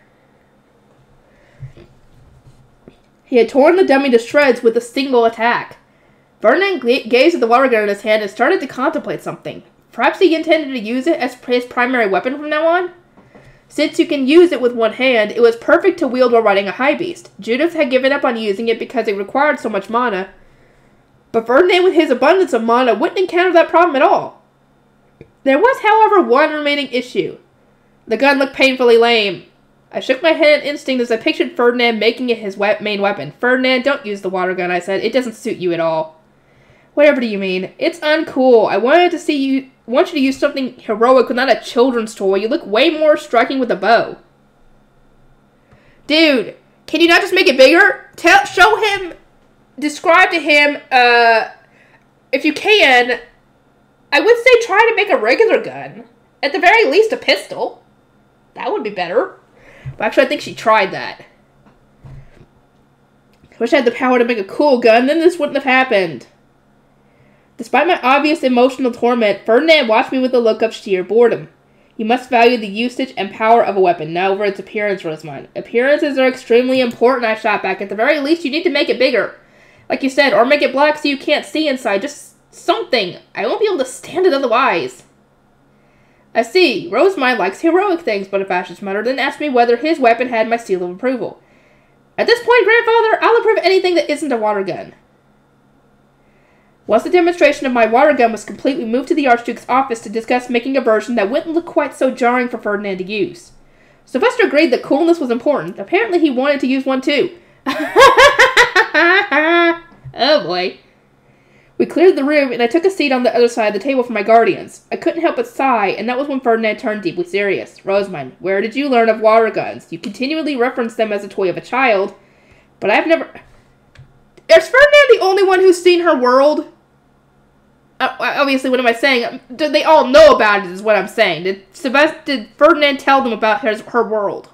He had torn the dummy to shreds with a single attack. Ferdinand gazed at the water gun in his hand and started to contemplate something. Perhaps he intended to use it as his primary weapon from now on? Since you can use it with one hand, it was perfect to wield while riding a high beast. Judith had given up on using it because it required so much mana. But Ferdinand, with his abundance of mana, wouldn't encounter that problem at all. There was, however, one remaining issue. The gun looked painfully lame. I shook my head in instinct as I pictured Ferdinand making it his we- main weapon. Ferdinand, don't use the water gun, I said. It doesn't suit you at all. Whatever do you mean? It's uncool. I wanted to see you... want you to use something heroic, not a children's toy. You look way more striking with a bow. Dude, can you not just make it bigger? Tell, show him, describe to him, uh, if you can, I would say try to make a regular gun. At the very least, a pistol. That would be better. But actually, I think she tried that. I wish I had the power to make a cool gun, then this wouldn't have happened. Despite my obvious emotional torment, Ferdinand watched me with a look of sheer boredom. You must value the usage and power of a weapon, not over its appearance, Rosemont. Appearances are extremely important, I shot back. At the very least, you need to make it bigger. Like you said, or make it black so you can't see inside. Just something. I won't be able to stand it otherwise. I see. Rosemont likes heroic things, Bonifacius muttered, then asked me whether his weapon had my seal of approval. At this point, Grandfather, I'll approve anything that isn't a water gun. Once the demonstration of my water gun was complete, we moved to the Archduke's office to discuss making a version that wouldn't look quite so jarring for Ferdinand to use. Sylvester agreed that coolness was important. Apparently he wanted to use one too. Oh boy. We cleared the room, and I took a seat on the other side of the table for my guardians. I couldn't help but sigh, and that was when Ferdinand turned deeply serious. Rosamund, where did you learn of water guns? You continually reference them as a toy of a child, but I've never... Is Ferdinand the only one who's seen her world? Uh, obviously, what am I saying? They all know about it, is what I'm saying. Did, Sebast- did Ferdinand tell them about his, her world?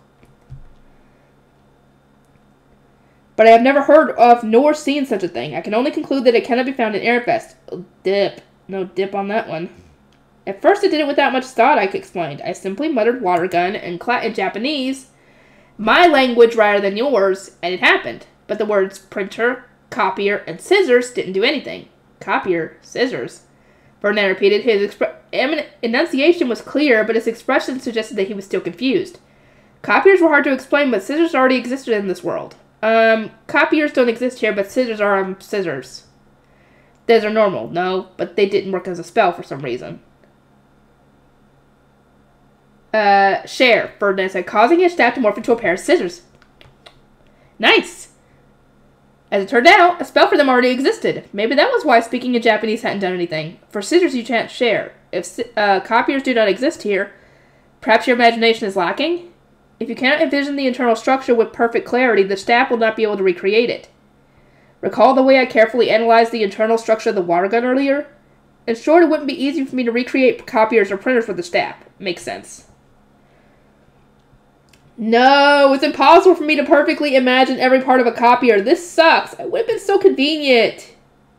But I have never heard of nor seen such a thing. I can only conclude that it cannot be found in Airfest. Oh, dip. No dip on that one. At first I did it without much thought, I explained. I simply muttered water gun in, cla- in Japanese, my language rather than yours, and it happened. But the words printer, copier, and scissors didn't do anything. Copier, scissors. Ferdinand repeated. His expre- enunciation was clear, but his expression suggested that he was still confused. Copiers were hard to explain, but scissors already existed in this world. Um, copiers don't exist here, but scissors are, um, scissors. Those are normal, no, but they didn't work as a spell for some reason. Uh, share, Ferdinand said, causing his staff to morph into a pair of scissors. Nice! As it turned out, a spell for them already existed. Maybe that was why speaking in Japanese hadn't done anything. For scissors, you can't share. If uh, copiers do not exist here, perhaps your imagination is lacking? If you cannot envision the internal structure with perfect clarity, the staff will not be able to recreate it. Recall the way I carefully analyzed the internal structure of the water gun earlier? In short, it wouldn't be easy for me to recreate copiers or printers with the staff. Makes sense. No, it's impossible for me to perfectly imagine every part of a copier. This sucks. It would have been so convenient.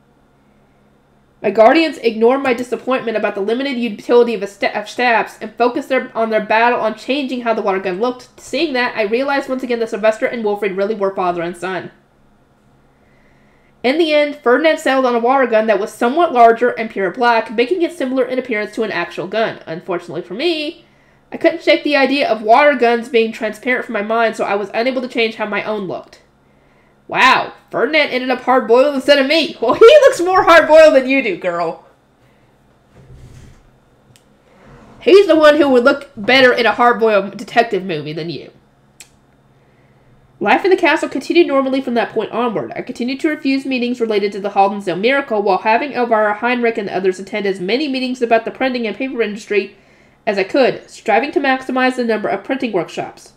My guardians ignored my disappointment about the limited utility of, sta of staffs and focused their, on their battle on changing how the water gun looked. Seeing that, I realized once again that Sylvester and Wilfred really were father and son. In the end, Ferdinand settled on a water gun that was somewhat larger and pure black, making it similar in appearance to an actual gun. Unfortunately for me, I couldn't shake the idea of water guns being transparent from my mind, so I was unable to change how my own looked. Wow, Ferdinand ended up hard-boiled instead of me. Well, he looks more hard-boiled than you do, girl. He's the one who would look better in a hard-boiled detective movie than you. Life in the castle continued normally from that point onward. I continued to refuse meetings related to the Haldensdale miracle, while having Elvira, Heinrich, and others attend as many meetings about the printing and paper industry as I could, striving to maximize the number of printing workshops.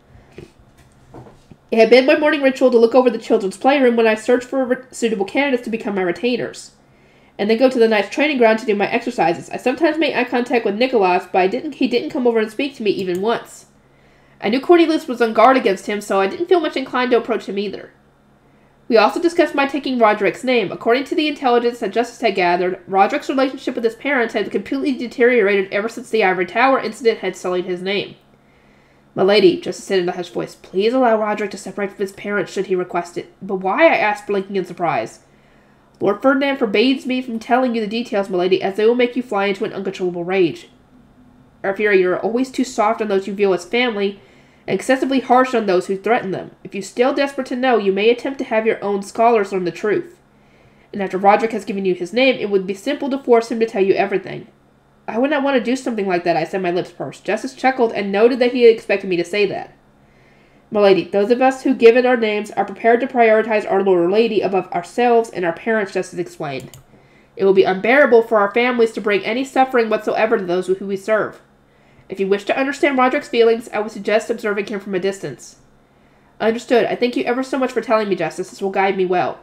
It had been my morning ritual to look over the children's playroom when I searched for suitable candidates to become my retainers, and then go to the nice training ground to do my exercises. I sometimes made eye contact with Nicholas, but I didn't, he didn't come over and speak to me even once. I knew Cornelius was on guard against him, so I didn't feel much inclined to approach him either. We also discussed my taking Roderick's name. According to the intelligence that Justice had gathered, Roderick's relationship with his parents had completely deteriorated ever since the Ivory Tower incident had sullied his name. "Milady," Justice said in a hushed voice, "please allow Roderick to separate from his parents should he request it." "But why?" I asked, blinking in surprise. "Lord Ferdinand forbids me from telling you the details, milady, as they will make you fly into an uncontrollable rage. Arafira, you are always too soft on those you view as family, and excessively harsh on those who threaten them. If you still desperate to know, you may attempt to have your own scholars learn the truth. And after Roderick has given you his name, it would be simple to force him to tell you everything." "I would not want to do something like that," I said, my lips pursed. Justice chuckled and noted that he had expected me to say that. "Milady, those of us who give it our names are prepared to prioritize our Lord or Lady above ourselves and our parents," Justice explained. "It will be unbearable for our families to bring any suffering whatsoever to those who we serve. If you wish to understand Roderick's feelings, I would suggest observing him from a distance." "Understood. I thank you ever so much for telling me, Justice. This will guide me well."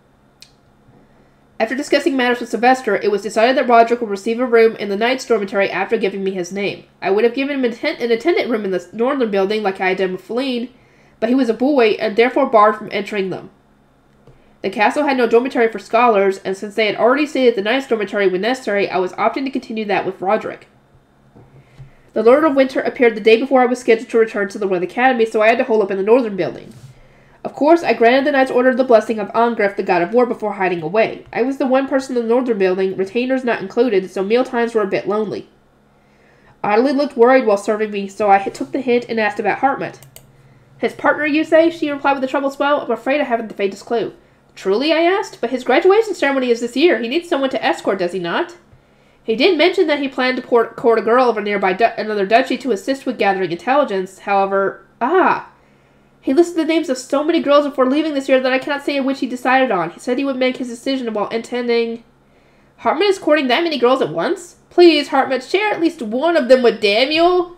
After discussing matters with Sylvester, it was decided that Roderick would receive a room in the Knight's dormitory after giving me his name. I would have given him an attendant room in the northern building like I had done with Feline, but he was a boy and therefore barred from entering them. The castle had no dormitory for scholars, and since they had already stated the Knight's dormitory when necessary, I was opting to continue that with Roderick. The Lord of Winter appeared the day before I was scheduled to return to the Royal Academy, so I had to hole up in the northern building. Of course, I granted the Knight's order the blessing of Angref, the god of war, before hiding away. I was the one person in the northern building, retainers not included, so mealtimes were a bit lonely. Adelie looked worried while serving me, so I took the hint and asked about Hartmut. "His partner, you say?" she replied with a troubled smile. "I'm afraid I haven't the faintest clue." "Truly?" I asked. "But his graduation ceremony is this year. He needs someone to escort, does he not?" He did mention that he planned to port, court a girl of a nearby du another duchy to assist with gathering intelligence. However, ah, he listed the names of so many girls before leaving this year that I cannot say which he decided on. He said he would make his decision while attending Hartman is courting that many girls at once? Please, Hartman, share at least one of them with Daniel.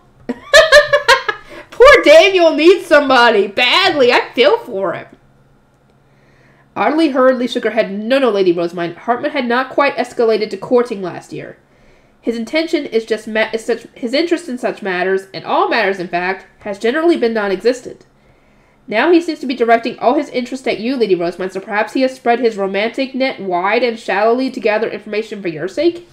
Poor Daniel needs somebody badly. I feel for him. Audley hurriedly shook her head. No, no, Lady Rosamond. Hartman had not quite escalated to courting last year. His intention is just ma is such his interest in such matters, and all matters, in fact, has generally been non-existent. Now he seems to be directing all his interest at you, Lady Rosamond, so perhaps he has spread his romantic net wide and shallowly to gather information for your sake?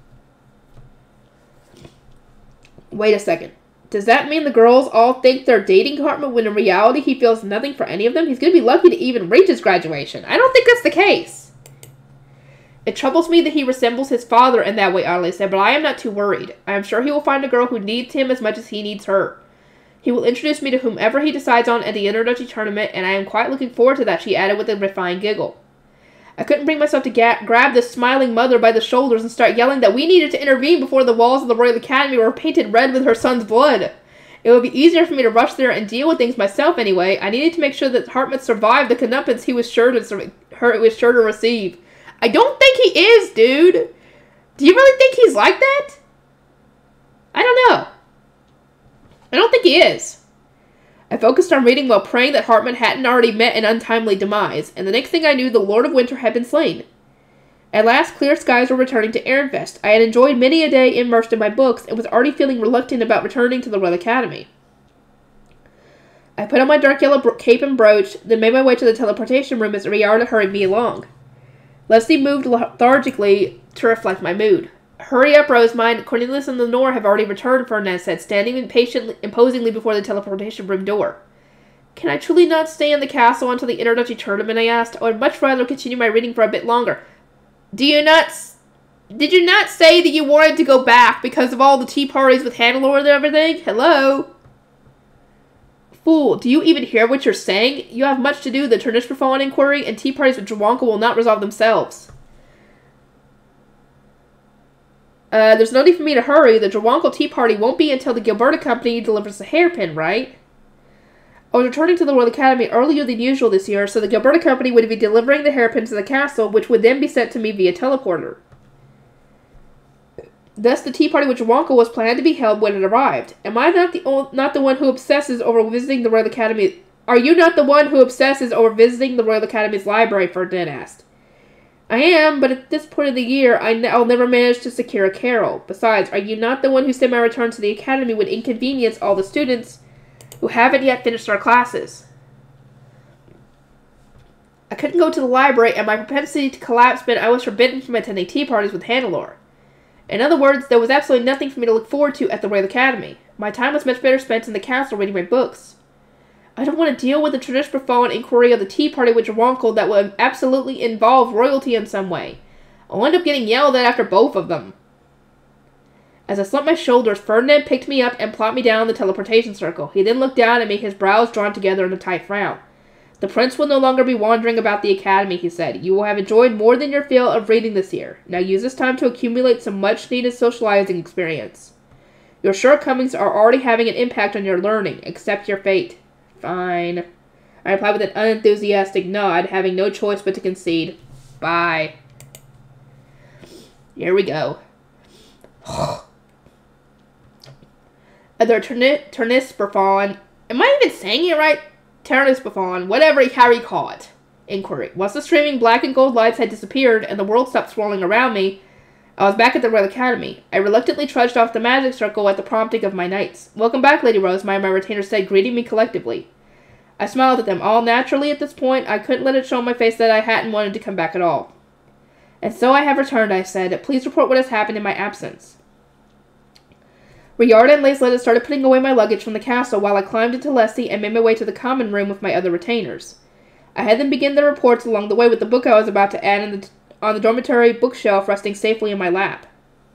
Wait a second. Does that mean the girls all think they're dating Hartman when in reality he feels nothing for any of them? He's going to be lucky to even reach his graduation. I don't think that's the case. It troubles me that he resembles his father in that way, Audley said, but I am not too worried. I am sure he will find a girl who needs him as much as he needs her. He will introduce me to whomever he decides on at the introductory tournament, and I am quite looking forward to that, she added with a refined giggle. I couldn't bring myself to ga grab this smiling mother by the shoulders and start yelling that we needed to intervene before the walls of the Royal Academy were painted red with her son's blood. It would be easier for me to rush there and deal with things myself anyway. I needed to make sure that Hartman survived the comeuppance he was sure to, her, was sure to receive. I don't think he is, dude. Do you really think he's like that? I don't know. I don't think he is. I focused on reading while praying that Hartman hadn't already met an untimely demise, and the next thing I knew, the Lord of Winter had been slain. At last, clear skies were returning to Ehrenfest. I had enjoyed many a day immersed in my books, and was already feeling reluctant about returning to the Royal Academy. I put on my dark yellow cape and brooch, then made my way to the teleportation room as Riarda hurried me along. Leslie moved lethargically to reflect my mood. Hurry up, Rosamond. Cornelius and Lenore have already returned, Ferdinand said, standing impatiently, imposingly before the teleportation room door. Can I truly not stay in the castle until the introductory tournament, I asked. I would much rather continue my reading for a bit longer. Do you not... Did you not say that you wanted to go back because of all the tea parties with Hannelore and everything? Hello? Fool, do you even hear what you're saying? You have much to do, the Turnish-Befallen inquiry, and tea parties with Jawanka will not resolve themselves. Uh, there's no need for me to hurry. The Jawanko tea party won't be until the Gilberta Company delivers the hairpin, right? I was returning to the Royal Academy earlier than usual this year, so the Gilberta Company would be delivering the hairpin to the castle, which would then be sent to me via teleporter. Thus, the tea party with Jawanko was planned to be held when it arrived. Am I not the old, not the one who obsesses over visiting the Royal Academy? Are you not the one who obsesses over visiting the Royal Academy's library? Ferdinand asked. I am, but at this point of the year, I n I'll never manage to secure a carol. Besides, are you not the one who said my return to the academy would inconvenience all the students who haven't yet finished their classes? I couldn't go to the library, and my propensity to collapse meant I was forbidden from attending tea parties with Hannelore. In other words, there was absolutely nothing for me to look forward to at the Royal Academy. My time was much better spent in the castle reading my books. I don't want to deal with the Turnish-Befallen inquiry of the tea party with Jawanko that would absolutely involve royalty in some way. I'll end up getting yelled at after both of them. As I slumped my shoulders, Ferdinand picked me up and plopped me down in the teleportation circle. He then looked down at me, his brows drawn together in a tight frown. The prince will no longer be wandering about the academy, he said. You will have enjoyed more than your fill of reading this year. Now use this time to accumulate some much-needed socializing experience. Your shortcomings are already having an impact on your learning. Accept your fate. Fine. I replied with an unenthusiastic nod, having no choice but to concede. Bye. Here we go. Other Turnish-Befallen. Am I even saying it right? Turnish-Befallen, whatever how you call it. Inquiry. Once the streaming black and gold lights had disappeared and the world stopped swirling around me, I was back at the Royal Academy. I reluctantly trudged off the magic circle at the prompting of my knights. Welcome back, Lady Rosamond, my retainer said, greeting me collectively. I smiled at them. All naturally at this point, I couldn't let it show on my face that I hadn't wanted to come back at all. And so I have returned, I said. Please report what has happened in my absence. Riarda and Laceletta started putting away my luggage from the castle while I climbed into Leslie and made my way to the common room with my other retainers. I had them begin their reports along the way with the book I was about to add in the on the dormitory bookshelf resting safely in my lap.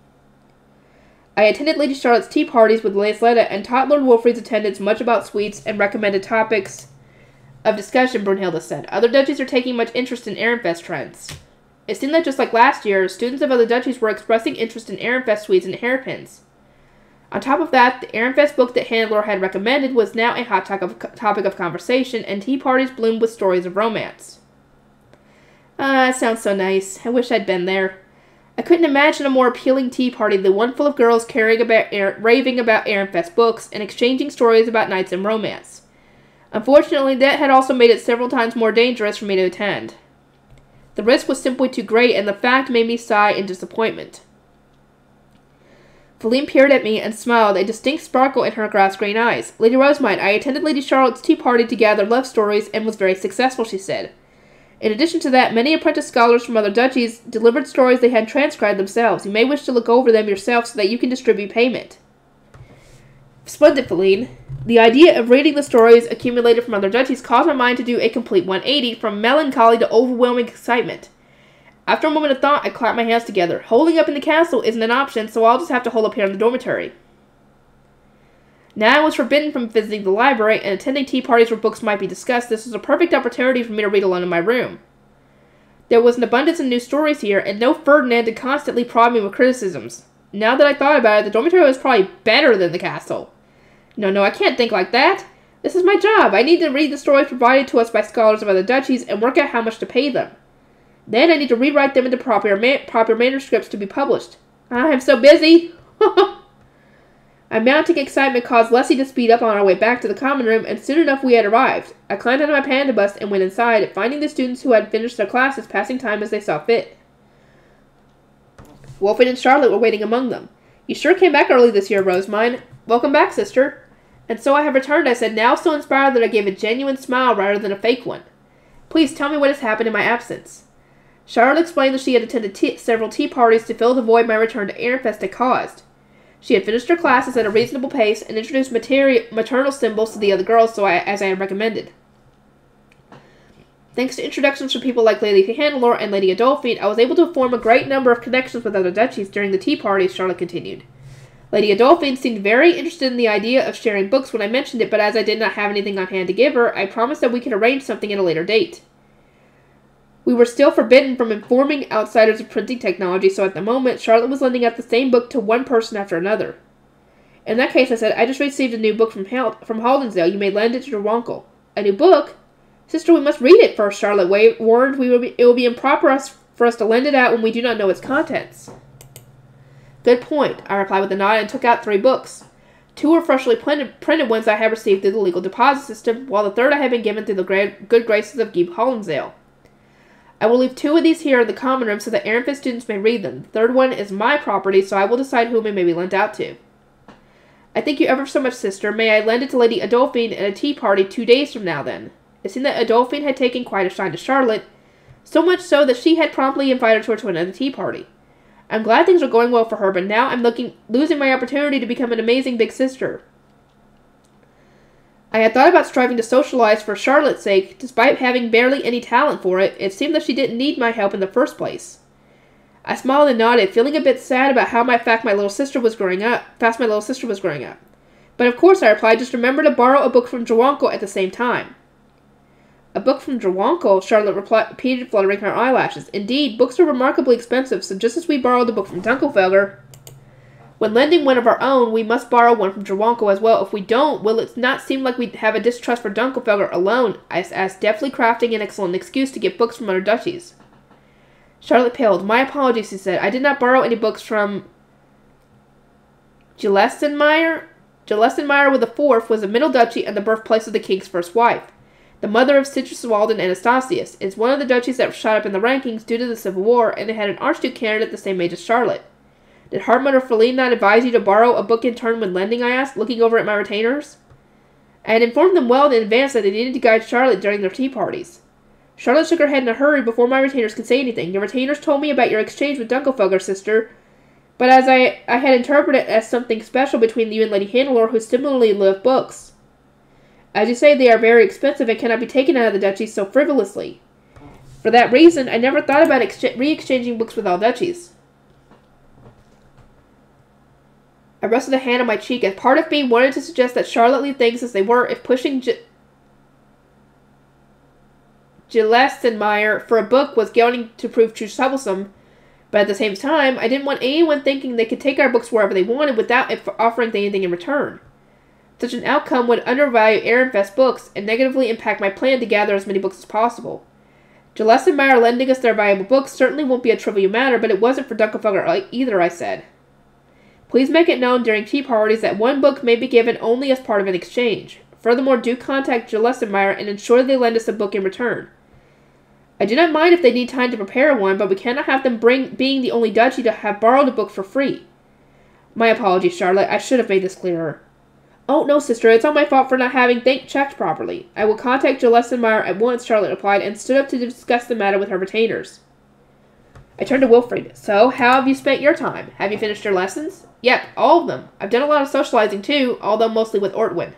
I attended Lady Charlotte's tea parties with Laceletta and taught Lord Wolfried's attendants much about sweets and recommended topics of discussion, Brunhilde said. Other duchies are taking much interest in Ehrenfest trends. It seemed that just like last year, students of other duchies were expressing interest in Ehrenfest sweets and hairpins. On top of that, the Ehrenfest book that Hannelore had recommended was now a hot topic of conversation, and tea parties bloomed with stories of romance. Ah, uh, sounds so nice. I wish I'd been there. I couldn't imagine a more appealing tea party than one full of girls caring about, raving about Ehrenfest books and exchanging stories about knights and romance. Unfortunately, that had also made it several times more dangerous for me to attend. The risk was simply too great, and the fact made me sigh in disappointment. Feline peered at me and smiled, a distinct sparkle in her grass-green eyes. Lady Rosamond, I attended Lady Charlotte's tea party to gather love stories and was very successful, she said. In addition to that, many apprentice scholars from other duchies delivered stories they had transcribed themselves. You may wish to look over them yourself so that you can distribute payment. Splendid, Feline. The idea of reading the stories accumulated from other duchies caused my mind to do a complete one eighty, from melancholy to overwhelming excitement. After a moment of thought, I clapped my hands together. Holding up in the castle isn't an option, so I'll just have to hold up here in the dormitory. Now I was forbidden from visiting the library and attending tea parties where books might be discussed. This was a perfect opportunity for me to read alone in my room. There was an abundance of new stories here, and no Ferdinand to constantly prod me with criticisms. Now that I thought about it, the dormitory was probably better than the castle. No, no, I can't think like that. This is my job. I need to read the stories provided to us by scholars of other duchies and work out how much to pay them. Then I need to rewrite them into proper, ma proper manuscripts to be published. I am so busy. My mounting excitement caused Leslie to speed up on our way back to the common room, and soon enough we had arrived. I climbed onto my panda bus and went inside, finding the students who had finished their classes passing time as they saw fit. Wolfen and Charlotte were waiting among them. You sure came back early this year, Rosamond. Welcome back, sister. And so I have returned, I said, now so inspired that I gave a genuine smile rather than a fake one. Please tell me what has happened in my absence. Charlotte explained that she had attended tea several tea parties to fill the void my return to Ehrenfest had caused. She had finished her classes at a reasonable pace and introduced maternal symbols to the other girls, so I, as I had recommended. Thanks to introductions from people like Lady Hannelore and Lady Adolphine, I was able to form a great number of connections with other duchies during the tea parties, Charlotte continued. Lady Adolphine seemed very interested in the idea of sharing books when I mentioned it, but as I did not have anything on hand to give her, I promised that we could arrange something at a later date. We were still forbidden from informing outsiders of printing technology, so at the moment, Charlotte was lending out the same book to one person after another. In that case, I said, I just received a new book from Hal from Haldensdale. You may lend it to your uncle. A new book? Sister, we must read it first, Charlotte warned. We will be, it will be improper for us to lend it out when we do not know its contents. Good point, I replied with a nod and took out three books. Two were freshly printed, printed ones I had received through the legal deposit system, while the third I had been given through the gra good graces of Guy Haldensdale. I will leave two of these here in the common room so that Ehrenfest students may read them. The third one is my property, so I will decide whom it may be lent out to. I thank you ever so much, sister. May I lend it to Lady Adolphine at a tea party two days from now, then? It seemed that Adolphine had taken quite a shine to Charlotte, so much so that she had promptly invited her to another tea party. I'm glad things are going well for her, but now I'm looking, losing my opportunity to become an amazing big sister. I had thought about striving to socialize for Charlotte's sake. Despite having barely any talent for it, it seemed that she didn't need my help in the first place. I smiled and nodded, feeling a bit sad about how my fact my little sister was growing up, fast my little sister was growing up. But of course, I replied, just remember to borrow a book from Jawonkel at the same time. A book from Jawonkel? Charlotte repeated, fluttering her eyelashes. Indeed, books are remarkably expensive, so just as we borrowed the book from Dunkelfelger, when lending one of our own, we must borrow one from Jawonkel as well. If we don't, will it not seem like we have a distrust for Dunkelfelger alone? I asked, deftly crafting an excellent excuse to get books from other duchies. Charlotte paled. My apologies, she said. I did not borrow any books from Gelsenmeyer. Gelsenmeyer with a fourth was a middle duchy and the birthplace of the king's first wife, the mother of Sigiswald and Anastasius. It's one of the duchies that shot up in the rankings due to the Civil War, and they had an archduke candidate the same age as Charlotte. Did Hardmother Feline not advise you to borrow a book in turn when lending, I asked, looking over at my retainers? I had informed them well in advance that they needed to guide Charlotte during their tea parties. Charlotte shook her head in a hurry before my retainers could say anything. Your retainers told me about your exchange with Dunkelfelger, sister, but as I, I had interpreted it as something special between you and Lady Hannelore, who similarly love books. As you say, they are very expensive and cannot be taken out of the duchy so frivolously. For that reason, I never thought about re-exchanging books with all duchies. I rested a hand on my cheek, as part of me wanted to suggest that Charlotte leave things as they were if pushing J Gelsenmeyer for a book was going to prove too troublesome, but at the same time, I didn't want anyone thinking they could take our books wherever they wanted without offering anything in return. Such an outcome would undervalue Ehrenfest books and negatively impact my plan to gather as many books as possible. Gillespie and Meyer lending us their valuable books certainly won't be a trivial matter, but it wasn't for Dunkelfelger either, I said. Please make it known during tea parties that one book may be given only as part of an exchange. Furthermore, do contact Gillespie and Meyer and ensure they lend us a book in return. I do not mind if they need time to prepare one, but we cannot have them bring being the only duchy to have borrowed a book for free. My apologies, Charlotte. I should have made this clearer. Oh, no, sister. It's all my fault for not having think checked properly. I will contact Gillespie and Meyer at once, Charlotte replied, and stood up to discuss the matter with her retainers. I turned to Wilfred. So, how have you spent your time? Have you finished your lessons? Yep, all of them. I've done a lot of socializing, too, although mostly with Ortwin.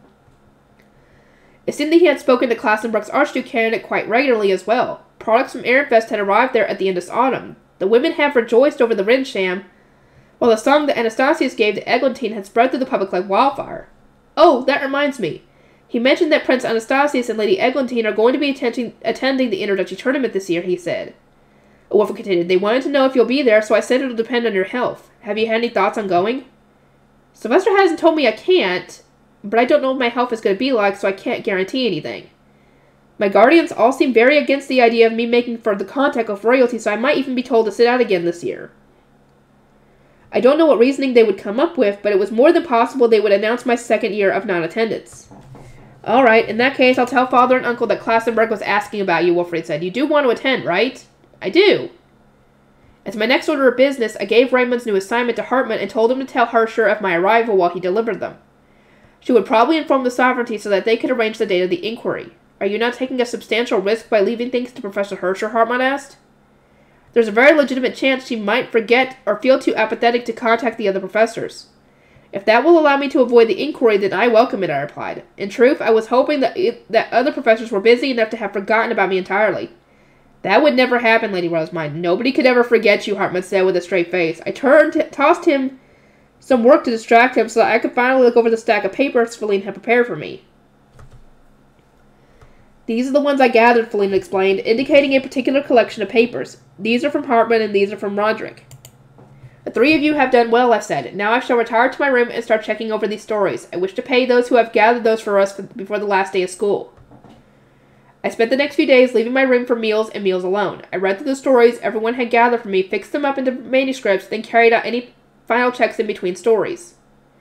It seemed that he had spoken to Classenbrook's Archduke candidate quite regularly as well. Products from Ehrenfest had arrived there at the end of autumn. The women have rejoiced over the Rinsham, while the song that Anastasius gave to Eglantine had spread through the public like wildfire. Oh, that reminds me. He mentioned that Prince Anastasius and Lady Eglantine are going to be attending, attending the Interduchy tournament this year, he said. Wilfred continued, they wanted to know if you'll be there, so I said it'll depend on your health. Have you had any thoughts on going? Sylvester hasn't told me I can't, but I don't know what my health is going to be like, so I can't guarantee anything. My guardians all seem very against the idea of me making further contact with royalty, so I might even be told to sit out again this year. I don't know what reasoning they would come up with, but it was more than possible they would announce my second year of non-attendance. All right, in that case, I'll tell Father and Uncle that Classenberg was asking about you, Wilfred said. You do want to attend, right? I do. As my next order of business, I gave Raymond's new assignment to Hartman and told him to tell Herscher of my arrival while he delivered them. She would probably inform the sovereignty so that they could arrange the date of the inquiry. Are you not taking a substantial risk by leaving things to Professor Herscher, Hartman asked. There's a very legitimate chance she might forget or feel too apathetic to contact the other professors. If that will allow me to avoid the inquiry, then I welcome it, I replied. In truth, I was hoping that, it, that other professors were busy enough to have forgotten about me entirely. That would never happen, Lady Rosamond. Nobody could ever forget you, Hartman said with a straight face. I turned, tossed him some work to distract him so that I could finally look over the stack of papers Feline had prepared for me. These are the ones I gathered, Feline explained, indicating a particular collection of papers. These are from Hartman and these are from Roderick. The three of you have done well, I said. Now I shall retire to my room and start checking over these stories. I wish to pay those who have gathered those for us before the last day of school. I spent the next few days leaving my room for meals and meals alone. I read through the stories everyone had gathered for me, fixed them up into manuscripts, then carried out any final checks in between stories.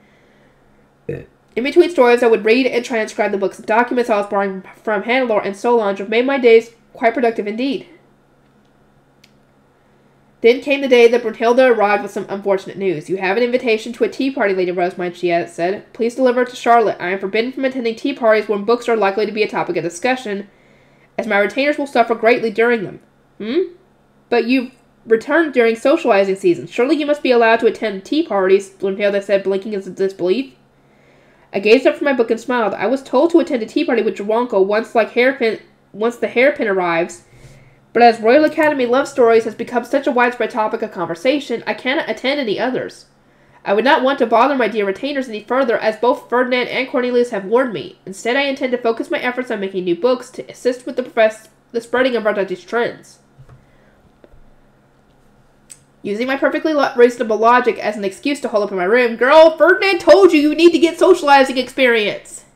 In between stories, I would read and transcribe the books and documents I was borrowing from Hannelore and Solange, which made my days quite productive indeed. Then came the day that Brunhilde arrived with some unfortunate news. You have an invitation to a tea party, Lady Rosamond, she said. Please deliver it to Charlotte. I am forbidden from attending tea parties when books are likely to be a topic of discussion, as my retainers will suffer greatly during them. Hmm? But you've returned during socializing season. Surely you must be allowed to attend tea parties, Brunhilde said, blinking in disbelief. I gazed up from my book and smiled. I was told to attend a tea party with Jawanko once like hairpin once the hairpin arrives, but as Royal Academy love stories has become such a widespread topic of conversation, I cannot attend any others. I would not want to bother my dear retainers any further, as both Ferdinand and Cornelius have warned me. Instead, I intend to focus my efforts on making new books to assist with the, profess the spreading of our Dutch trends. Using my perfectly lo reasonable logic as an excuse to hold up in my room, girl, Ferdinand told you you need to get socializing experience.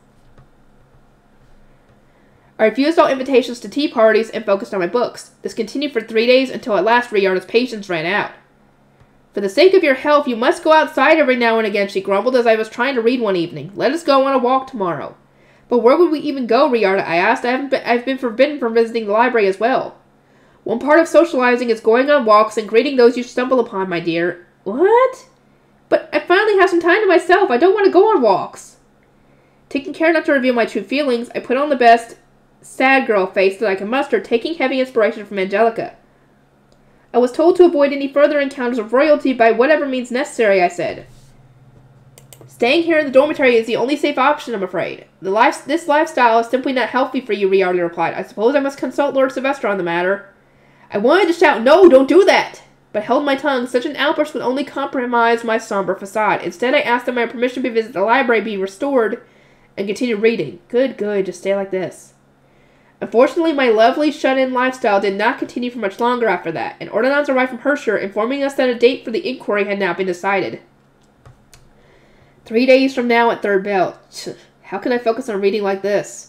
I refused all invitations to tea parties and focused on my books. This continued for three days until at last Riarda's patience ran out. For the sake of your health, you must go outside every now and again, she grumbled as I was trying to read one evening. Let us go on a walk tomorrow. But where would we even go, Riarda? I asked. I haven't been, I've been forbidden from visiting the library as well. One part of socializing is going on walks and greeting those you stumble upon, my dear. What? But I finally have some time to myself. I don't want to go on walks. Taking care not to reveal my true feelings, I put on the best sad girl face that I could muster, taking heavy inspiration from Angelica. I was told to avoid any further encounters with royalty by whatever means necessary, I said. Staying here in the dormitory is the only safe option, I'm afraid. The life, this lifestyle is simply not healthy for you, Riarda replied. I suppose I must consult Lord Sylvester on the matter. I wanted to shout, no, don't do that! But held my tongue. Such an outburst would only compromise my somber facade. Instead, I asked that my permission to visit the library be restored and continue reading. Good, good, just stay like this. Unfortunately, my lovely shut-in lifestyle did not continue for much longer after that. An ordinance arrived from Herscher, informing us that a date for the inquiry had now been decided. Three days from now at Third Bell. How can I focus on reading like this?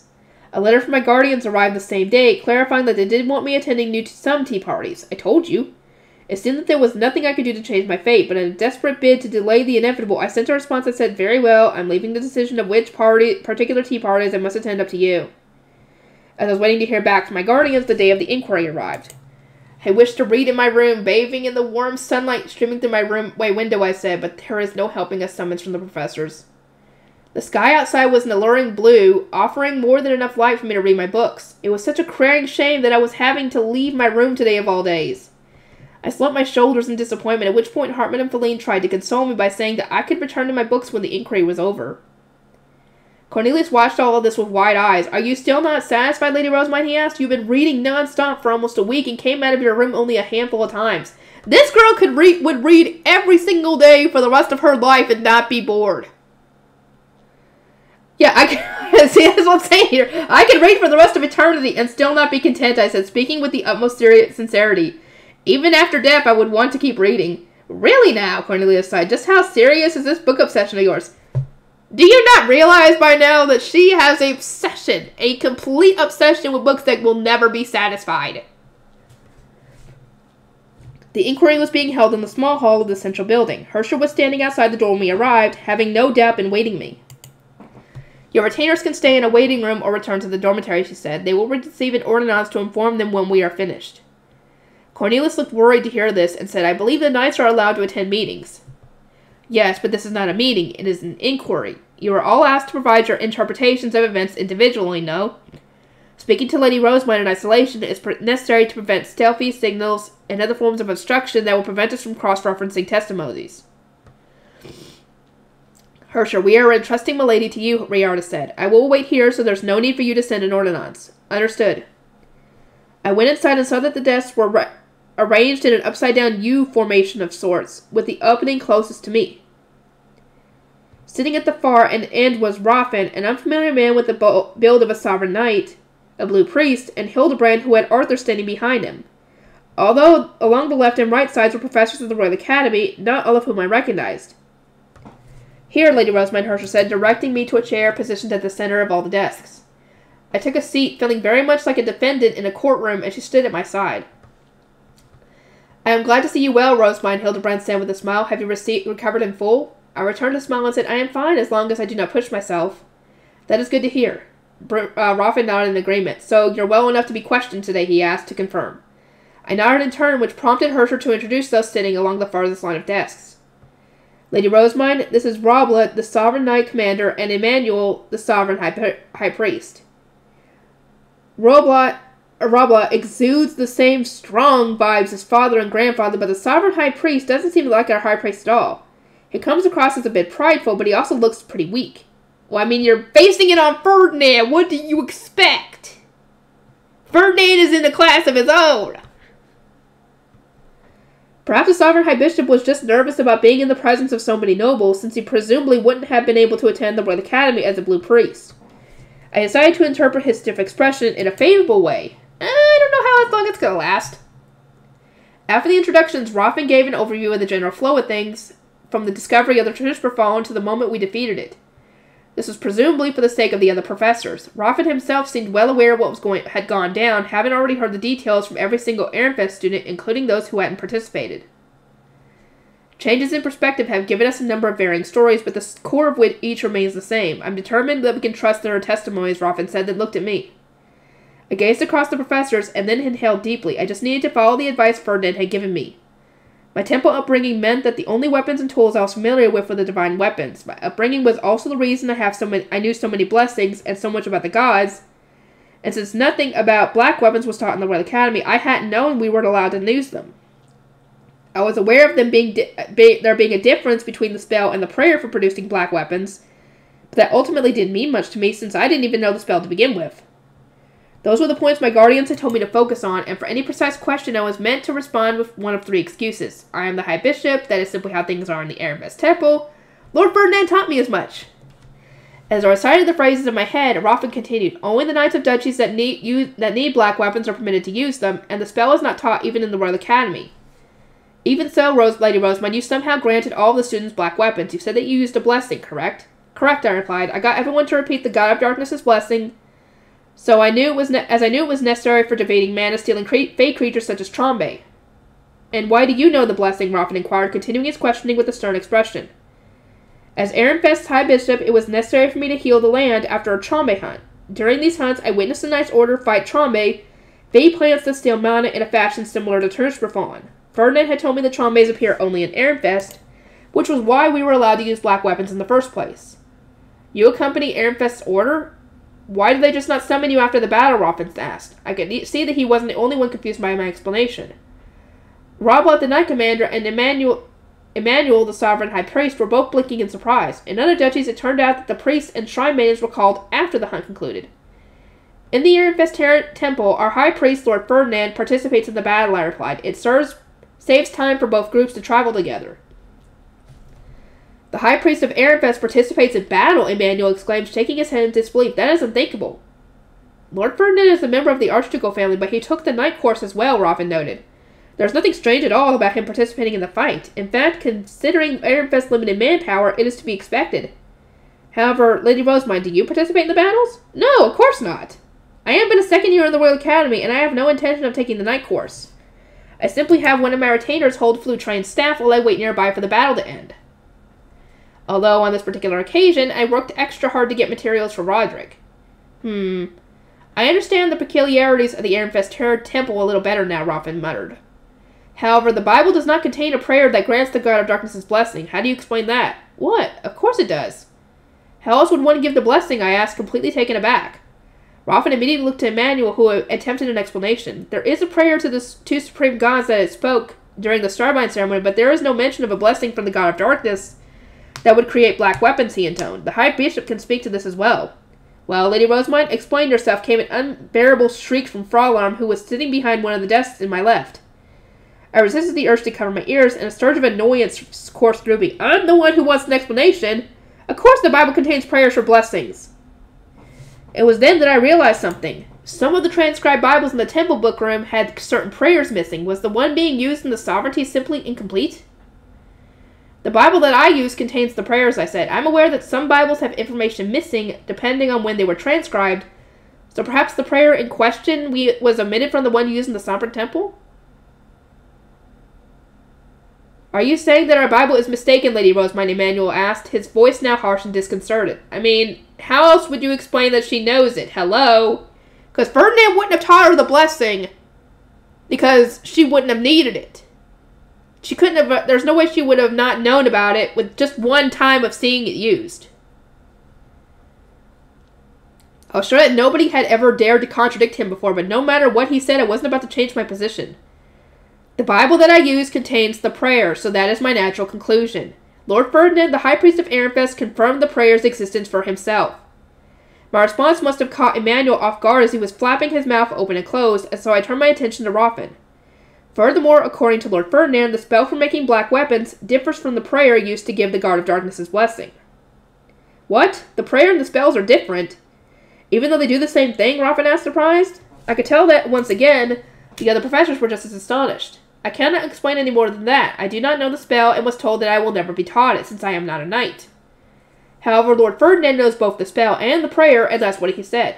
A letter from my guardians arrived the same day, clarifying that they did want me attending new to some tea parties. I told you. It seemed that there was nothing I could do to change my fate, but in a desperate bid to delay the inevitable, I sent a response that said, very well, I'm leaving the decision of which party, particular tea parties I must attend up to you. As I was waiting to hear back from my guardians, the day of the inquiry arrived. I wished to read in my room, bathing in the warm sunlight streaming through my room way window, I said, but there is no helping a summons from the professors. The sky outside was an alluring blue, offering more than enough light for me to read my books. It was such a crying shame that I was having to leave my room today of all days. I slumped my shoulders in disappointment, at which point Hartman and Feline tried to console me by saying that I could return to my books when the inquiry was over. Cornelius watched all of this with wide eyes. Are you still not satisfied, Lady Rosamine? He asked. You've been reading non-stop for almost a week and came out of your room only a handful of times. This girl could read would read every single day for the rest of her life and not be bored. Yeah, I can, see, that's what I'm saying here. I can read for the rest of eternity and still not be content, I said, speaking with the utmost serious sincerity. Even after death, I would want to keep reading. Really now, Cornelius sighed. Just how serious is this book obsession of yours? Do you not realize by now that she has a obsession, a complete obsession with books that will never be satisfied? The inquiry was being held in the small hall of the central building. Herschel was standing outside the door when we arrived, having no doubt been waiting me. Your retainers can stay in a waiting room or return to the dormitory, she said. They will receive an ordinance to inform them when we are finished. Cornelius looked worried to hear this and said, I believe the knights are allowed to attend meetings. Yes, but this is not a meeting. It is an inquiry. You are all asked to provide your interpretations of events individually, no? Speaking to Lady Rosamine in isolation is necessary to prevent stealthy signals and other forms of obstruction that will prevent us from cross-referencing testimonies. Herschel, we are entrusting Milady to you, Riarda said. I will wait here, so there's no need for you to send an ordinance. Understood. I went inside and saw that the desks were arranged in an upside-down U formation of sorts, with the opening closest to me. Sitting at the far end was Roffin, an unfamiliar man with the build of a sovereign knight, a blue priest, and Hildebrand, who had Arthur standing behind him. Although along the left and right sides were professors of the Royal Academy, not all of whom I recognized. Here, Lady Rosamine, Herschel said, directing me to a chair positioned at the center of all the desks. I took a seat, feeling very much like a defendant in a courtroom, and she stood at my side. I am glad to see you well, Rosamine, Hildebrand said with a smile. Have you received, recovered in full? I returned a smile and said, I am fine as long as I do not push myself. That is good to hear. Br uh, Roffin nodded in agreement. So, you're well enough to be questioned today, he asked, to confirm. I nodded in turn, which prompted Herschel to introduce those sitting along the farthest line of desks. Lady Rosamine, this is Robla, the Sovereign Knight Commander, and Emmanuel, the Sovereign High, High Priest. Robla, Robla exudes the same strong vibes as father and grandfather, but the Sovereign High Priest doesn't seem like our High Priest at all. He comes across as a bit prideful, but he also looks pretty weak. Well, I mean, you're basing it on Ferdinand. What do you expect? Ferdinand is in a class of his own. Perhaps the Sovereign High Bishop was just nervous about being in the presence of so many nobles, since he presumably wouldn't have been able to attend the Royal Academy as a Blue Priest. I decided to interpret his stiff expression in a favorable way. I don't know how long it's going to last. After the introductions, Roffin gave an overview of the general flow of things, from the discovery of the Trishperfallen to the moment we defeated it. This was presumably for the sake of the other professors. Roffin himself seemed well aware of what was going had gone down, having already heard the details from every single Ehrenfest student, including those who hadn't participated. Changes in perspective have given us a number of varying stories, but the core of which each remains the same. I'm determined that we can trust their testimonies, Roffin said, then looked at me. I gazed across the professors, and then inhaled deeply. I just needed to follow the advice Ferdinand had given me. My temple upbringing meant that the only weapons and tools I was familiar with were the divine weapons. My upbringing was also the reason I have so many, I knew so many blessings and so much about the gods. And since nothing about black weapons was taught in the Royal Academy, I hadn't known we weren't allowed to use them. I was aware of them being be, there being a difference between the spell and the prayer for producing black weapons, but that ultimately didn't mean much to me since I didn't even know the spell to begin with. Those were the points my guardians had told me to focus on, and for any precise question I was meant to respond with one of three excuses. I am the High Bishop, that is simply how things are in the Ehrenfest Temple. Lord Ferdinand taught me as much. As I recited the phrases in my head, Roffin continued, only the knights of duchies that need, use, that need black weapons are permitted to use them, and the spell is not taught even in the Royal Academy. Even so, Rose, Lady Rosamine, you somehow granted all the students black weapons. You said that you used a blessing, correct? Correct, I replied. I got everyone to repeat the God of Darkness's blessing, So I knew it was ne- as I knew it was necessary for defeating mana stealing cre- fey creatures such as Trombe. And why do you know the blessing? Roffin inquired, continuing his questioning with a stern expression. As Ehrenfest's High Bishop, it was necessary for me to heal the land after a Trombe hunt. During these hunts, I witnessed the Knights Order fight Trombe, fey plants that steal mana in a fashion similar to Turnusberfon. Ferdinand had told me the Trombes appear only in Ehrenfest, which was why we were allowed to use black weapons in the first place. You accompany Ehrenfest's order? Why did they just not summon you after the battle? Roffin asked. I could see that he wasn't the only one confused by my explanation. Roblat, the Knight Commander, and Emmanuel, Emmanuel, the Sovereign High Priest, were both blinking in surprise. In other duchies, it turned out that the priests and shrine maidens were called after the hunt concluded. In the Ehrenfest Temple, our High Priest, Lord Ferdinand, participates in the battle, I replied. It serves, saves time for both groups to travel together. The High Priest of Ehrenfest participates in battle, Emmanuel exclaimed, shaking his head in disbelief. That is unthinkable. Lord Ferdinand is a member of the Archducal family, but he took the Knight course as well, Roffin noted. There's nothing strange at all about him participating in the fight. In fact, considering Ehrenfest's limited manpower, it is to be expected. However, Lady Rosemine, do you participate in the battles? No, of course not. I am but a second year in the Royal Academy, and I have no intention of taking the Knight course. I simply have one of my retainers hold flute-trained staff while I wait nearby for the battle to end. Although, on this particular occasion, I worked extra hard to get materials for Roderick. Hmm. I understand the peculiarities of the Ehrenfest Temple a little better now, Roffin muttered. However, the Bible does not contain a prayer that grants the God of Darkness's blessing. How do you explain that? What? Of course it does. How else would one give the blessing? I asked, completely taken aback. Roffin immediately looked to Emmanuel, who attempted an explanation. There is a prayer to the two supreme gods that it spoke during the Starbind ceremony, but there is no mention of a blessing from the God of Darkness that would create black weapons, he intoned. The High Bishop can speak to this as well. Well, Lady Rosemine, explain yourself, came an unbearable shriek from Fraularm, who was sitting behind one of the desks in my left. I resisted the urge to cover my ears, and a surge of annoyance coursed through me. I'm the one who wants an explanation. Of course the Bible contains prayers for blessings. It was then that I realized something. Some of the transcribed Bibles in the temple book room had certain prayers missing. Was the one being used in the sovereignty simply incomplete? The Bible that I use contains the prayers, I said. I'm aware that some Bibles have information missing, depending on when they were transcribed, so perhaps the prayer in question we, was omitted from the one used in the Sovereign Temple? Are you saying that our Bible is mistaken, Lady Rosemine? Emmanuel asked, his voice now harsh and disconcerted. I mean, how else would you explain that she knows it? Hello? Because Ferdinand wouldn't have taught her the blessing because she wouldn't have needed it. She couldn't have, there's no way she would have not known about it with just one time of seeing it used. I was sure that nobody had ever dared to contradict him before, but no matter what he said, I wasn't about to change my position. The Bible that I use contains the prayer, so that is my natural conclusion. Lord Ferdinand, the High Priest of Ehrenfest, confirmed the prayer's existence for himself. My response must have caught Emmanuel off guard as he was flapping his mouth open and closed, and so I turned my attention to Roffin. Furthermore, according to Lord Ferdinand, the spell for making black weapons differs from the prayer used to give the God of Darkness's blessing. What? The prayer and the spells are different? Even though they do the same thing? Roffin asked, surprised. I could tell that, once again, the other professors were just as astonished. I cannot explain any more than that. I do not know the spell and was told that I will never be taught it, since I am not a knight. However, Lord Ferdinand knows both the spell and the prayer, and that's what he said.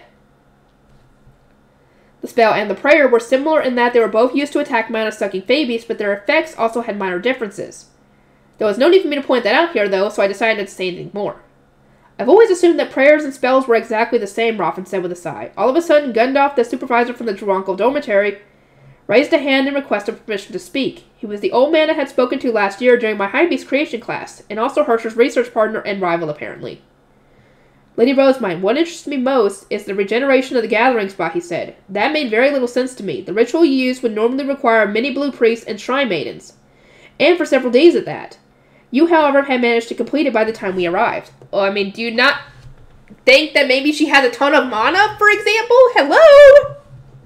The spell and the prayer were similar in that they were both used to attack mana-sucking Phaebeasts, but their effects also had minor differences. There was no need for me to point that out here, though, so I decided not to say anything more. I've always assumed that prayers and spells were exactly the same, Roffin said with a sigh. All of a sudden, Gundalf, the supervisor from the Dronkel Dormitory, raised a hand and requested permission to speak. He was the old man I had spoken to last year during my High Beast creation class, and also Hersher's research partner and rival, apparently. Lady Rosemine, what interests me most is the regeneration of the gathering spot, he said. That made very little sense to me. The ritual you used would normally require many blue priests and shrine maidens, and for several days at that. You, however, had managed to complete it by the time we arrived. Well, I mean, do you not think that maybe she has a ton of mana, for example? Hello?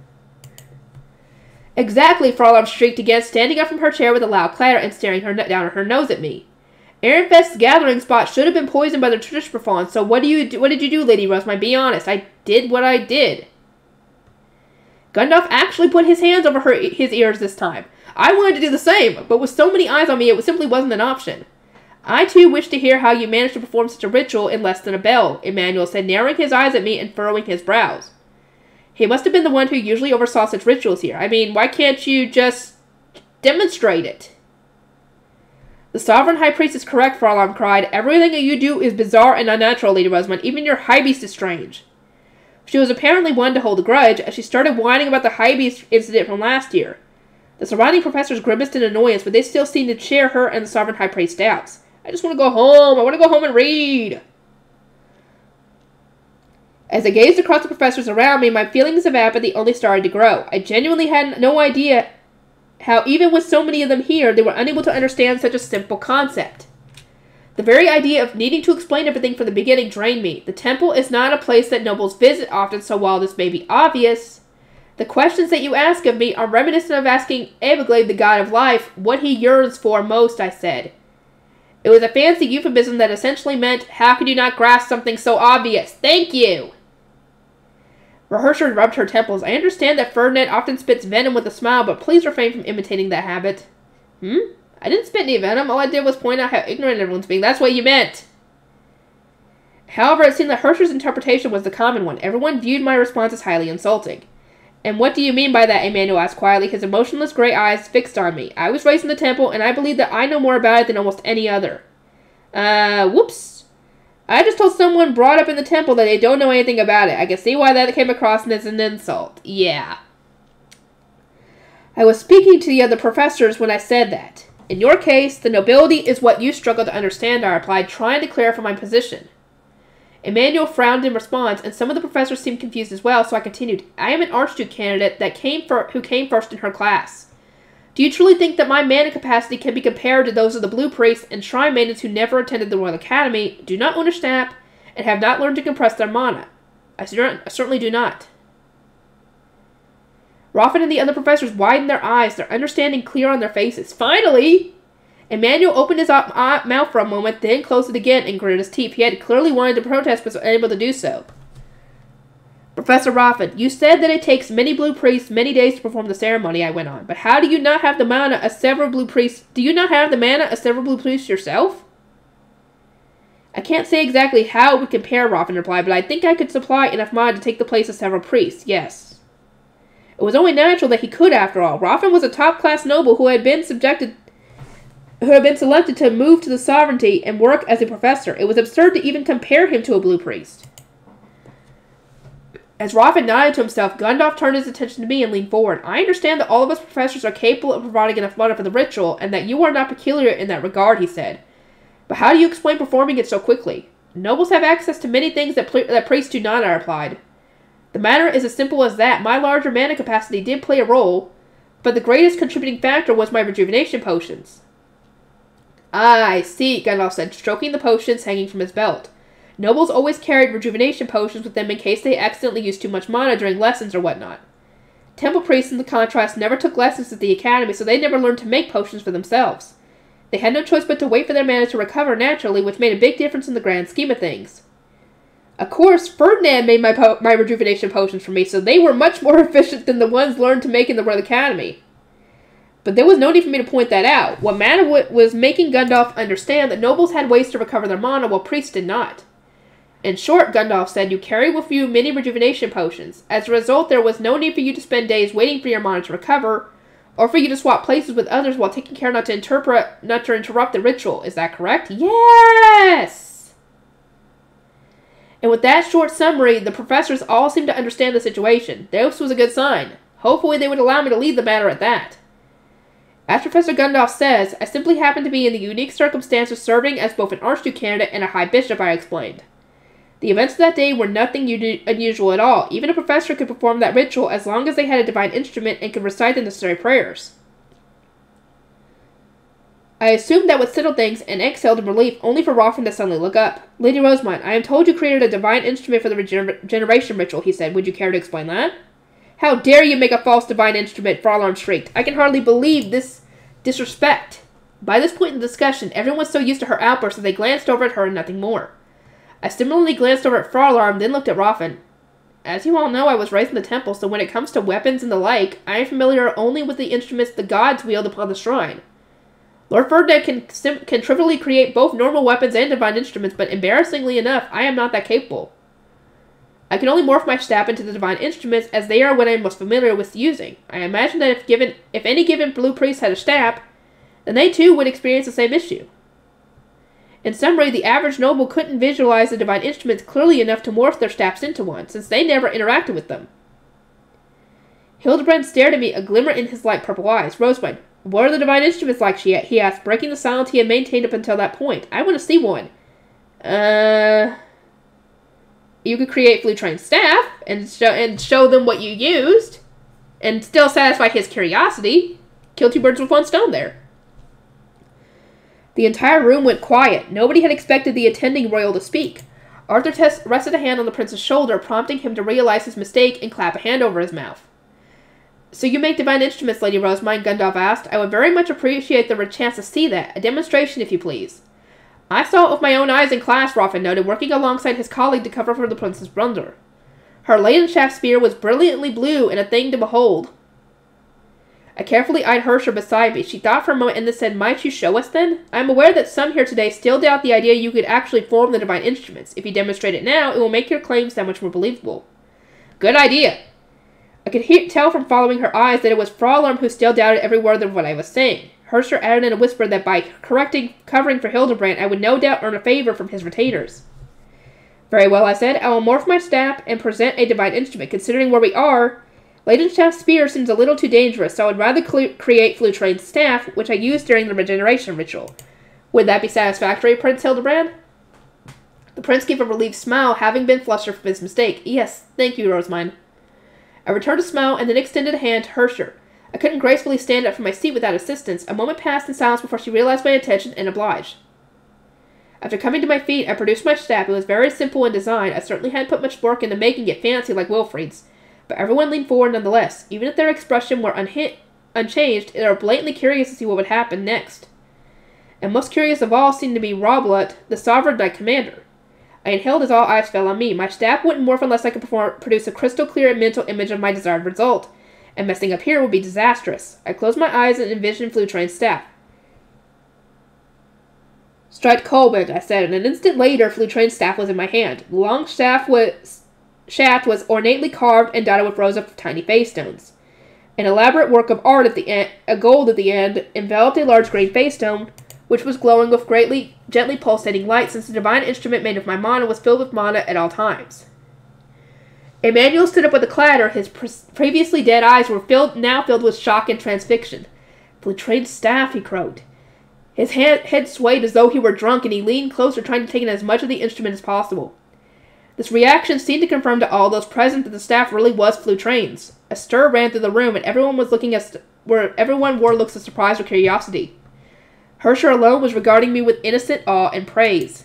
Exactly, Fraularm shrieked again, standing up from her chair with a loud clatter and staring her down her nose at me. Ehrenfest's gathering spot should have been poisoned by the Turnusberfon, so what do you do, what did you do, Lady Rosemine? Be honest. I did what I did. Gundalf actually put his hands over her, his ears this time. I wanted to do the same, but with so many eyes on me, it simply wasn't an option. I, too, wish to hear how you managed to perform such a ritual in less than a bell, Emmanuel said, narrowing his eyes at me and furrowing his brows. He must have been the one who usually oversaw such rituals here. I mean, why can't you just demonstrate it? The Sovereign High Priest is correct, Farlam cried. Everything that you do is bizarre and unnatural, Lady Rosamond. Even your High Beast is strange. She was apparently one to hold a grudge, as she started whining about the High Beast incident from last year. The surrounding professors grimaced in annoyance, but they still seemed to share her and the Sovereign High Priest's doubts. I just want to go home. I want to go home and read. As I gazed across the professors around me, my feelings of apathy only started to grow. I genuinely had no idea how, even with so many of them here, they were unable to understand such a simple concept. The very idea of needing to explain everything from the beginning drained me. The temple is not a place that nobles visit often, so while this may be obvious, the questions that you ask of me are reminiscent of asking Abiglade, the god of life, what he yearns for most, I said. It was a fancy euphemism that essentially meant, how could you not grasp something so obvious? Thank you! Rehearsher rubbed her temples. I understand that Ferdinand often spits venom with a smile, but please refrain from imitating that habit. Hmm? I didn't spit any venom. All I did was point out how ignorant everyone's being. That's what you meant. However, it seemed that Hersher's interpretation was the common one. Everyone viewed my response as highly insulting. And what do you mean by that? Emmanuel asked quietly, his emotionless gray eyes fixed on me. I was raised in the temple, and I believe that I know more about it than almost any other. Uh, whoops. I just told someone brought up in the temple that they don't know anything about it. I can see why that came across as an insult. Yeah. I was speaking to the other professors when I said that. In your case, the nobility is what you struggle to understand, I replied, trying to clarify my position. Emmanuel frowned in response, and some of the professors seemed confused as well, so I continued. I am an Archduke candidate that came for, who came first in her class. Do you truly think that my mana capacity can be compared to those of the Blue Priests and Shrine Maidens who never attended the Royal Academy, do not own a snap, and have not learned to compress their mana? I, cer I certainly do not. Roffin and the other professors widened their eyes, their understanding clear on their faces. Finally! Emmanuel opened his uh, mouth for a moment, then closed it again and gritted his teeth. He had clearly wanted to protest, but was unable to do so. Professor Roffin, you said that it takes many Blue Priests many days to perform the ceremony, I went on. But how do you not have the mana of several Blue Priests? Do you not have the mana of several Blue Priests yourself? I can't say exactly how it would compare, Roffin replied, but I think I could supply enough mana to take the place of several priests, yes. It was only natural that he could, after all. Roffin was a top-class noble who had been subjected who had been selected to move to the sovereignty and work as a professor. It was absurd to even compare him to a Blue Priest. As Roffin nodded to himself, Gundalf turned his attention to me and leaned forward. I understand that all of us professors are capable of providing enough mana for the ritual, and that you are not peculiar in that regard, he said. But how do you explain performing it so quickly? Nobles have access to many things that, that priests do not, I replied. The matter is as simple as that. My larger mana capacity did play a role, but the greatest contributing factor was my rejuvenation potions. Ah, I see, Gandalf said, stroking the potions hanging from his belt. Nobles always carried rejuvenation potions with them in case they accidentally used too much mana during lessons or whatnot. Temple priests, in the contrast, never took lessons at the academy, so they never learned to make potions for themselves. They had no choice but to wait for their mana to recover naturally, which made a big difference in the grand scheme of things. Of course, Ferdinand made my, po my rejuvenation potions for me, so they were much more efficient than the ones learned to make in the Royal Academy. But there was no need for me to point that out. What mattered was making Gundalf understand that nobles had ways to recover their mana while priests did not. In short, Gundalf said, you carry with you many rejuvenation potions. As a result, there was no need for you to spend days waiting for your mana to recover, or for you to swap places with others while taking care not to interpret, not to interrupt the ritual. Is that correct? Yes! And with that short summary, the professors all seemed to understand the situation. This was a good sign. Hopefully they would allow me to lead the matter at that. As Professor Gundalf says, I simply happened to be in the unique circumstance of serving as both an Archduke candidate and a High Bishop, I explained. The events of that day were nothing unusual at all. Even a professor could perform that ritual as long as they had a divine instrument and could recite the necessary prayers. I assumed that would settle things and exhaled in relief, only for Roffin to suddenly look up. Lady Rosamond, I am told you created a divine instrument for the regeneration ritual, he said. Would you care to explain that? How dare you make a false divine instrument, Farlarm shrieked. I can hardly believe this disrespect. By this point in the discussion, everyone was so used to her outburst that they glanced over at her and nothing more. I similarly glanced over at Farlarm, then looked at Roffin. As you all know, I was raised in the temple, so when it comes to weapons and the like, I am familiar only with the instruments the gods wield upon the shrine. Lord Ferdinand can, can trivially create both normal weapons and divine instruments, but embarrassingly enough, I am not that capable. I can only morph my staff into the divine instruments as they are what I'm most familiar with using. I imagine that if given, if any given blue priest had a staff, then they too would experience the same issue. In summary, the average noble couldn't visualize the divine instruments clearly enough to morph their staffs into one, since they never interacted with them. Hildebrand stared at me, a glimmer in his light purple eyes. Rosebud, what are the divine instruments like, she, he asked, breaking the silence he had maintained up until that point. I want to see one. Uh... You could create Flutran's staff, and show, and show them what you used, and still satisfy his curiosity. Kill two birds with one stone there. The entire room went quiet. Nobody had expected the attending royal to speak. Arthur Tess rested a hand on the prince's shoulder, prompting him to realize his mistake and clap a hand over his mouth. So you make divine instruments, Lady Rosemine? Gundolf asked. I would very much appreciate the chance to see that. A demonstration, if you please. I saw it with my own eyes in class, Roffin noted, working alongside his colleague to cover for the prince's blunder. Her Leidenschaft spear was brilliantly blue and a thing to behold. I carefully eyed Hersher beside me. She thought for a moment and then said, might you show us then? I am aware that some here today still doubt the idea you could actually form the divine instruments. If you demonstrate it now, it will make your claims that much more believable. Good idea. I could hear, tell from following her eyes that it was Frau Alarm who still doubted every word of what I was saying. Hersher added in a whisper that by correcting covering for Hildebrand, I would no doubt earn a favor from his retainers. Very well, I said. I will morph my staff and present a divine instrument. Considering where we are, Leidenschaft's spear seems a little too dangerous, so I would rather create Flutran's staff, which I used during the regeneration ritual. Would that be satisfactory, Prince Hildebrand? The prince gave a relieved smile, having been flustered from his mistake. Yes, thank you, Rosemine. I returned a smile and then extended a hand to Hersher. I couldn't gracefully stand up from my seat without assistance. A moment passed in silence before she realized my intention and obliged. After coming to my feet, I produced my staff. It was very simple in design. I certainly hadn't put much work into making it fancy like Wilfrid's. But everyone leaned forward nonetheless. Even if their expression were unha- unchanged, they were blatantly curious to see what would happen next. And most curious of all seemed to be Roblet, the sovereign knight commander. I inhaled as all eyes fell on me. My staff wouldn't morph unless I could perform, produce a crystal-clear mental image of my desired result. And messing up here would be disastrous. I closed my eyes and envisioned Flutran's staff. Strike Colbert, I said, and an instant later Flutran's staff was in my hand. The long staff was, shaft was ornately carved and dotted with rows of tiny face stones. An elaborate work of art at the end, a gold at the end, enveloped a large green face stone, which was glowing with greatly, gently pulsating light, since the divine instrument made of my mana was filled with mana at all times. Emmanuel stood up with a clatter. His pre previously dead eyes were filled, now filled with shock and transfixion. Flutran's staff, he croaked. His hand, head swayed as though he were drunk, and he leaned closer, trying to take in as much of the instrument as possible. This reaction seemed to confirm to all those present that the staff really was Flutran's. A stir ran through the room, and everyone was looking at where everyone wore looks of surprise or curiosity. Hersher alone was regarding me with innocent awe and praise.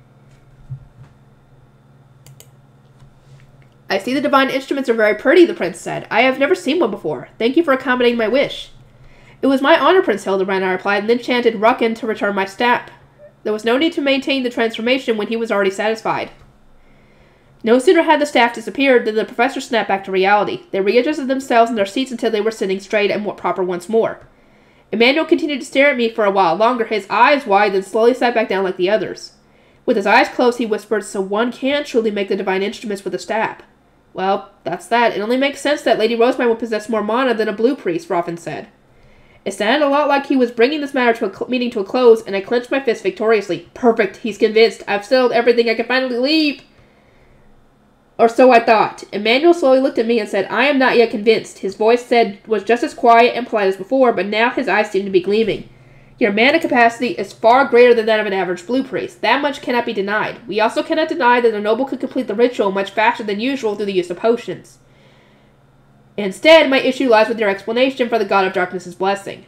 I see the divine instruments are very pretty, the prince said. I have never seen one before. Thank you for accommodating my wish. It was my honor, Prince Hildebrand, I replied, and then chanted Rucken to return my staff. There was no need to maintain the transformation when he was already satisfied. No sooner had the staff disappeared than the professor snapped back to reality. They readjusted themselves in their seats until they were sitting straight and more proper once more. Emmanuel continued to stare at me for a while longer, his eyes wide, then slowly sat back down like the others. With his eyes closed, he whispered, so one can truly make the divine instruments with a staff. Well, that's that. It only makes sense that Lady Rosemine will possess more mana than a blue priest, Roffin said. It sounded a lot like he was bringing this matter to a meeting to a close, and I clenched my fist victoriously. Perfect, he's convinced. I've settled everything. I can finally leave. Or so I thought. Emmanuel slowly looked at me and said, I am not yet convinced. His voice said was just as quiet and polite as before, but now his eyes seemed to be gleaming. Your mana capacity is far greater than that of an average blue priest. That much cannot be denied. We also cannot deny that a noble could complete the ritual much faster than usual through the use of potions. Instead, my issue lies with your explanation for the God of Darkness's blessing.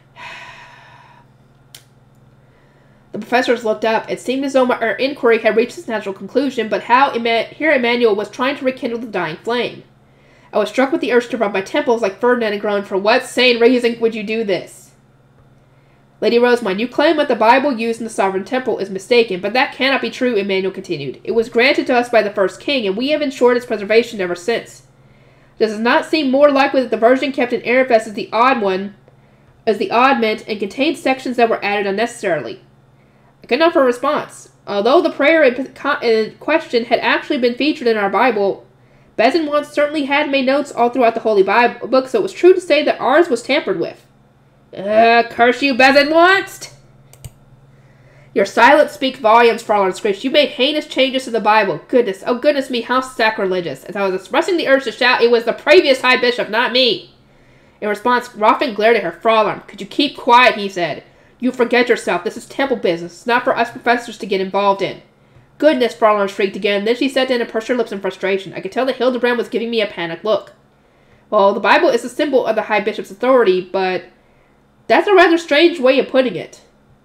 The professors looked up. It seemed as though my, our inquiry had reached its natural conclusion, but how Emma here Emmanuel was trying to rekindle the dying flame. I was struck with the urge to rub my temples like Ferdinand and groaned, for what sane reason would you do this? Lady Rosemine, you claim that the Bible used in the Sovereign Temple is mistaken, but that cannot be true, Emmanuel continued. It was granted to us by the first king, and we have ensured its preservation ever since. Does it not seem more likely that the version kept in Arifes is the odd one, as the odd meant, and contained sections that were added unnecessarily? I could not offer a response. Although the prayer in question had actually been featured in our Bible, Bezin once certainly had made notes all throughout the Holy Bible book, so it was true to say that ours was tampered with. Uh, curse you, Bezin once! Your silence speaks volumes, Fraulein screeched. You made heinous changes to the Bible. Goodness, oh goodness me, how sacrilegious. As I was expressing the urge to shout, it was the previous High Bishop, not me. In response, Roffin glared at her. Fraulein, could you keep quiet, he said. You forget yourself. This is temple business. It's not for us professors to get involved in. Goodness, Fraulein shrieked again. Then she sat down and pursed her lips in frustration. I could tell that Hildebrand was giving me a panicked look. Well, the Bible is a symbol of the High Bishop's authority, but that's a rather strange way of putting it.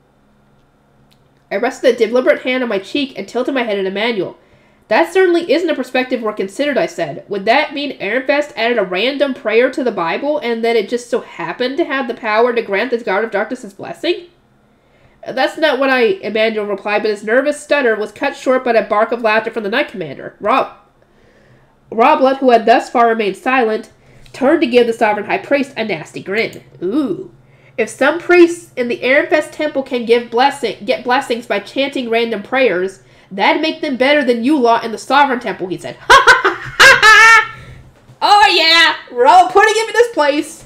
I rested a deliberate hand on my cheek and tilted my head at Emmanuel. That certainly isn't a perspective we're considered, I said. Would that mean Ehrenfest added a random prayer to the Bible, and that it just so happened to have the power to grant the God of Darkness' blessing? That's not what I, Emmanuel replied, but his nervous stutter was cut short by a bark of laughter from the Knight Commander. Rob, Roblet, who had thus far remained silent, turned to give the Sovereign High Priest a nasty grin. Ooh. If some priests in the Ehrenfest temple can give blessing, get blessings by chanting random prayers, that'd make them better than you lot in the Sovereign Temple, he said. Ha ha ha ha! Oh yeah! We're all putting him in his place!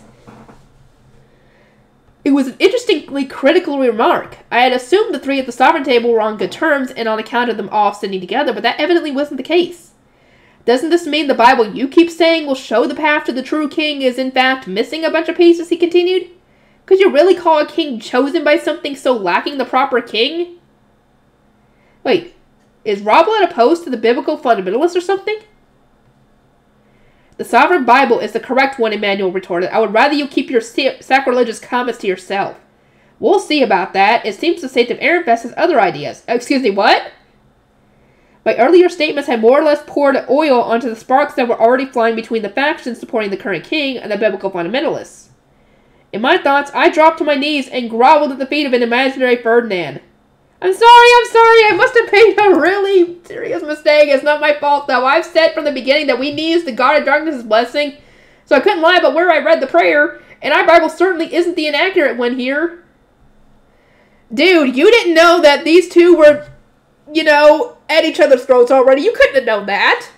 It was an interestingly critical remark. I had assumed the three at the Sovereign Table were on good terms and on account of them all sitting together, but that evidently wasn't the case. Doesn't this mean the Bible you keep saying will show the path to the true king is in fact missing a bunch of pieces, he continued? Could you really call a king chosen by something so lacking the proper king? Wait, is Roblet opposed to the biblical fundamentalists or something? The Sovereign Bible is the correct one, Emmanuel retorted. I would rather you keep your sacrilegious comments to yourself. We'll see about that. It seems the Saint of Ehrenfest has other ideas. Excuse me, what? My earlier statements had more or less poured oil onto the sparks that were already flying between the factions supporting the current king and the biblical fundamentalists. In my thoughts, I dropped to my knees and groveled at the feet of an imaginary Ferdinand. I'm sorry, I'm sorry, I must have made a really serious mistake. It's not my fault, though. I've said from the beginning that we need the God of Darkness' blessing, so I couldn't lie about where I read the prayer, and our Bible certainly isn't the inaccurate one here. Dude, you didn't know that these two were, you know, at each other's throats already. You couldn't have known that.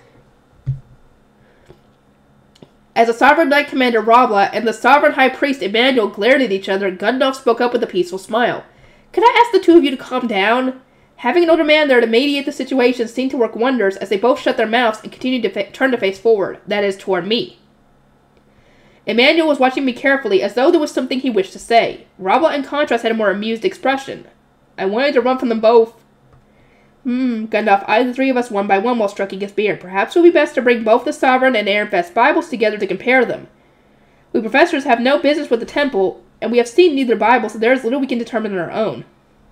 As the Sovereign Knight Commander Roblet and the Sovereign High Priest Emmanuel glared at each other, Gundalf spoke up with a peaceful smile. Could I ask the two of you to calm down? Having an older man there to mediate the situation seemed to work wonders as they both shut their mouths and continued to fa turn to face forward, that is, toward me. Emmanuel was watching me carefully as though there was something he wished to say. Roblet, in contrast, had a more amused expression. I wanted to run from them both. Hmm, Gundalf eyed the three of us one by one while stroking his beard. Perhaps it would be best to bring both the Sovereign and Ehrenfest Bibles together to compare them. We professors have no business with the temple, and we have seen neither Bible, so there is little we can determine on our own.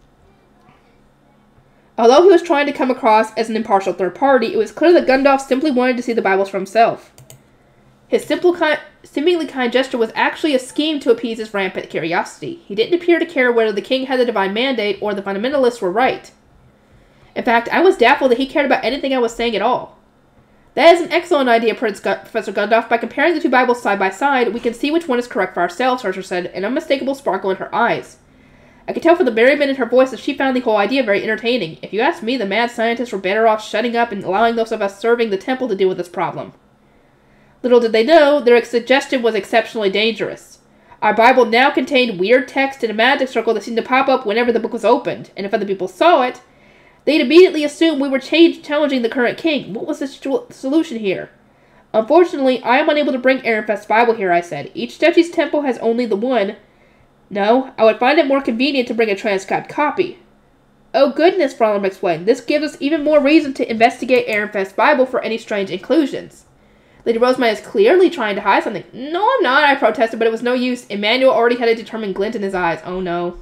Although he was trying to come across as an impartial third party, it was clear that Gundalf simply wanted to see the Bibles for himself. His simple, kind, seemingly kind gesture was actually a scheme to appease his rampant curiosity. He didn't appear to care whether the king had the divine mandate or the fundamentalists were right. In fact, I was doubtful that he cared about anything I was saying at all. That is an excellent idea, Prince Gu Professor Gundalf. By comparing the two Bibles side by side, we can see which one is correct for ourselves, Herschel said, an unmistakable sparkle in her eyes. I could tell from the merriment in her voice that she found the whole idea very entertaining. If you ask me, the mad scientists were better off shutting up and allowing those of us serving the temple to deal with this problem. Little did they know, their suggestion was exceptionally dangerous. Our Bible now contained weird text in a magic circle that seemed to pop up whenever the book was opened, and if other people saw it, they'd immediately assume we were challenging the current king. What was the solution here? Unfortunately, I am unable to bring Ehrenfest's Bible here, I said. Each duchy's temple has only the one. No, I would find it more convenient to bring a transcribed copy. Oh goodness, Fraulein explained. This gives us even more reason to investigate Ehrenfest's Bible for any strange inclusions. Lady Rosemary is clearly trying to hide something. No, I'm not, I protested, but it was no use. Emmanuel already had a determined glint in his eyes. Oh no.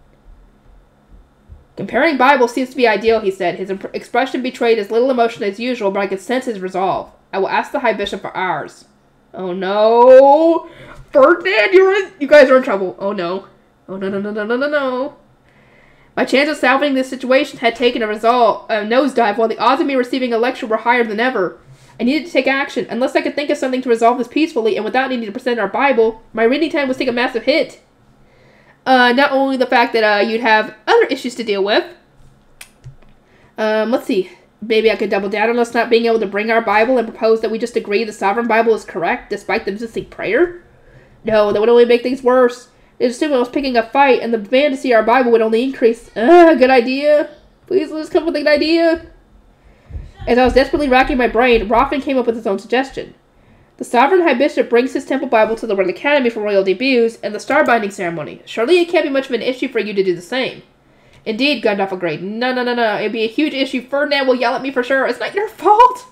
Comparing Bibles seems to be ideal, he said. His expression betrayed as little emotion as usual, but I could sense his resolve. I will ask the High Bishop for ours. Oh no! Ferdinand, you're in, you guys are in trouble. Oh no. Oh no, no, no, no, no, no, no. My chance of salvaging this situation had taken a, result, a nosedive, while the odds of me receiving a lecture were higher than ever. I needed to take action. Unless I could think of something to resolve this peacefully and without needing to present our Bible, my reading time would take a massive hit. Uh, not only the fact that uh, you'd have other issues to deal with. Um, let's see. Maybe I could double down on us not being able to bring our Bible and propose that we just agree the Sovereign Bible is correct, despite the missing prayer? No, that would only make things worse. They'd assume I was picking a fight, and the demand to see our Bible would only increase. Ah, good idea. Please let us come up with an idea. As I was desperately racking my brain, Roffin came up with his own suggestion. The Sovereign High Bishop brings his temple Bible to the Royal Academy for royal debuts and the star binding ceremony. Surely it can't be much of an issue for you to do the same. Indeed, Gundalf agreed. No, no, no, no. It'd be a huge issue. Ferdinand will yell at me for sure. It's not your fault.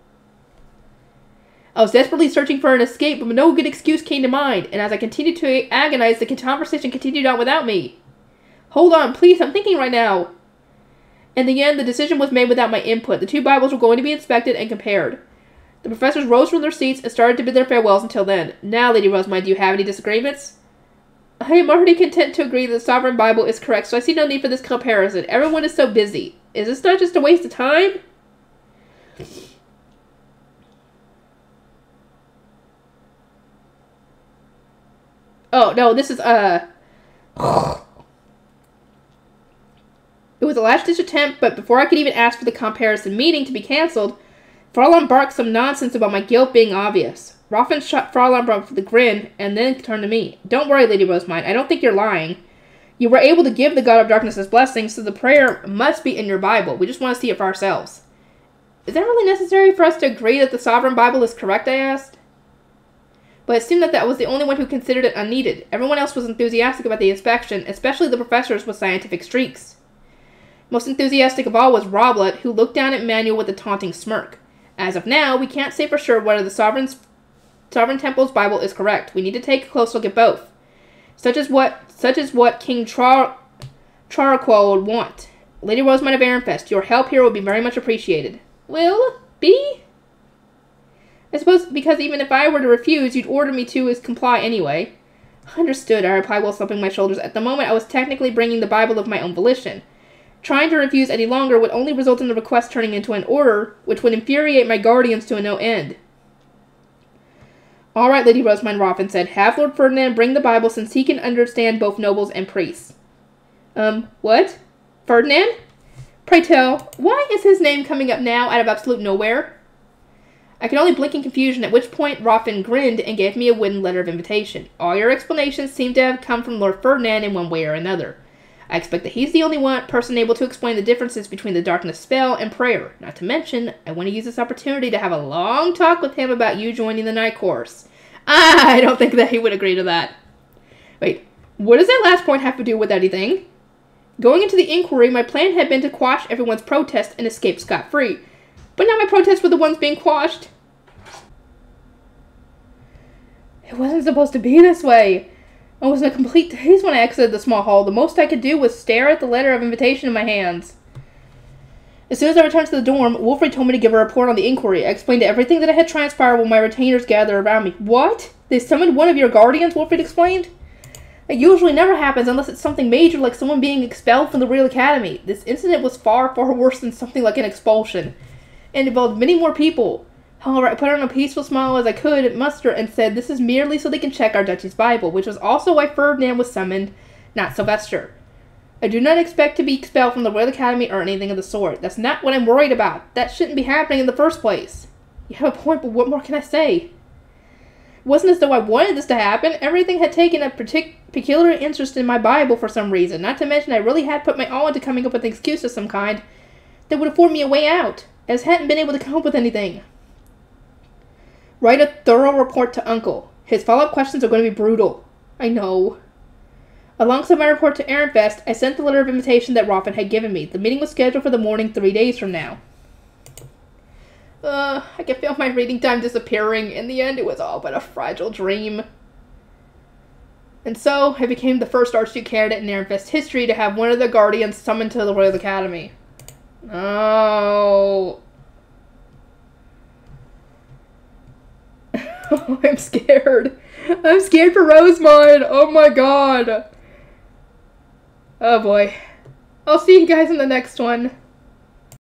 I was desperately searching for an escape, but no good excuse came to mind, and as I continued to agonize, the conversation continued on without me. Hold on, please, I'm thinking right now. In the end, the decision was made without my input. The two Bibles were going to be inspected and compared. The professors rose from their seats and started to bid their farewells until then. Now, Lady Rosemine, do you have any disagreements? I am already content to agree that the Sovereign Bible is correct, so I see no need for this comparison. Everyone is so busy. Is this not just a waste of time? Oh, no, this is, uh... It was a last-ditch attempt, but before I could even ask for the comparison meeting to be cancelled, Farlan barked some nonsense about my guilt being obvious. Roffin shot Farlan with the grin, and then turned to me. Don't worry, Lady Rosemine. I don't think you're lying. You were able to give the God of Darkness his blessing, so the prayer must be in your Bible. We just want to see it for ourselves. Is that really necessary for us to agree that the Sovereign Bible is correct, I asked? But it seemed that that was the only one who considered it unneeded. Everyone else was enthusiastic about the inspection, especially the professors with scientific streaks. Most enthusiastic of all was Roblet, who looked down at Manuel with a taunting smirk. As of now, we can't say for sure whether the Sovereign's Sovereign Temple's Bible is correct. We need to take a close look at both. Such as what such as what King Char Charqual would want. Lady Rosemine of Arenfest, your help here would be very much appreciated. Will be? I suppose because even if I were to refuse, you'd order me to is comply anyway. Understood, I replied while slumping my shoulders. At the moment, I was technically bringing the Bible of my own volition. Trying to refuse any longer would only result in the request turning into an order, which would infuriate my guardians to no end. All right, Lady Rosemine, Roffin said. Have Lord Ferdinand bring the Bible since he can understand both nobles and priests. Um, what? Ferdinand? Pray tell, why is his name coming up now out of absolute nowhere? I could only blink in confusion, at which point Roffin grinned and gave me a wooden letter of invitation. All your explanations seem to have come from Lord Ferdinand in one way or another. I expect that he's the only one person able to explain the differences between the darkness spell and prayer. Not to mention, I want to use this opportunity to have a long talk with him about you joining the night course. I don't think that he would agree to that. Wait, what does that last point have to do with anything? Going into the inquiry, my plan had been to quash everyone's protest and escape scot-free. But now my protests were the ones being quashed. It wasn't supposed to be this way. I was in a complete daze when I exited the small hall. The most I could do was stare at the letter of invitation in my hands. As soon as I returned to the dorm, Wolfrey told me to give a report on the inquiry. I explained everything that had transpired while my retainers gathered around me. What? They summoned one of your guardians? Wolfrey explained. It usually never happens unless it's something major like someone being expelled from the Royal Academy. This incident was far, far worse than something like an expulsion. It involved many more people. However, I put on a peaceful smile as I could muster and said this is merely so they can check our Duchy's Bible, which was also why Ferdinand was summoned, not Sylvester. I do not expect to be expelled from the Royal Academy or anything of the sort. That's not what I'm worried about. That shouldn't be happening in the first place. You have a point, but what more can I say? It wasn't as though I wanted this to happen. Everything had taken a partic peculiar interest in my Bible for some reason. Not to mention I really had put my all into coming up with an excuse of some kind that would afford me a way out, as I hadn't been able to come up with anything. Write a thorough report to Uncle. His follow-up questions are going to be brutal. I know. Alongside my report to Arenfest, I sent the letter of invitation that Roffin had given me. The meeting was scheduled for the morning three days from now. Uh, I can feel my reading time disappearing. In the end, it was all but a fragile dream. And so, I became the first Archduke candidate in Arenfest history to have one of the Guardians summoned to the Royal Academy. Oh... Oh, I'm scared. I'm scared for Rosemine. Oh my god. Oh boy. I'll see you guys in the next one.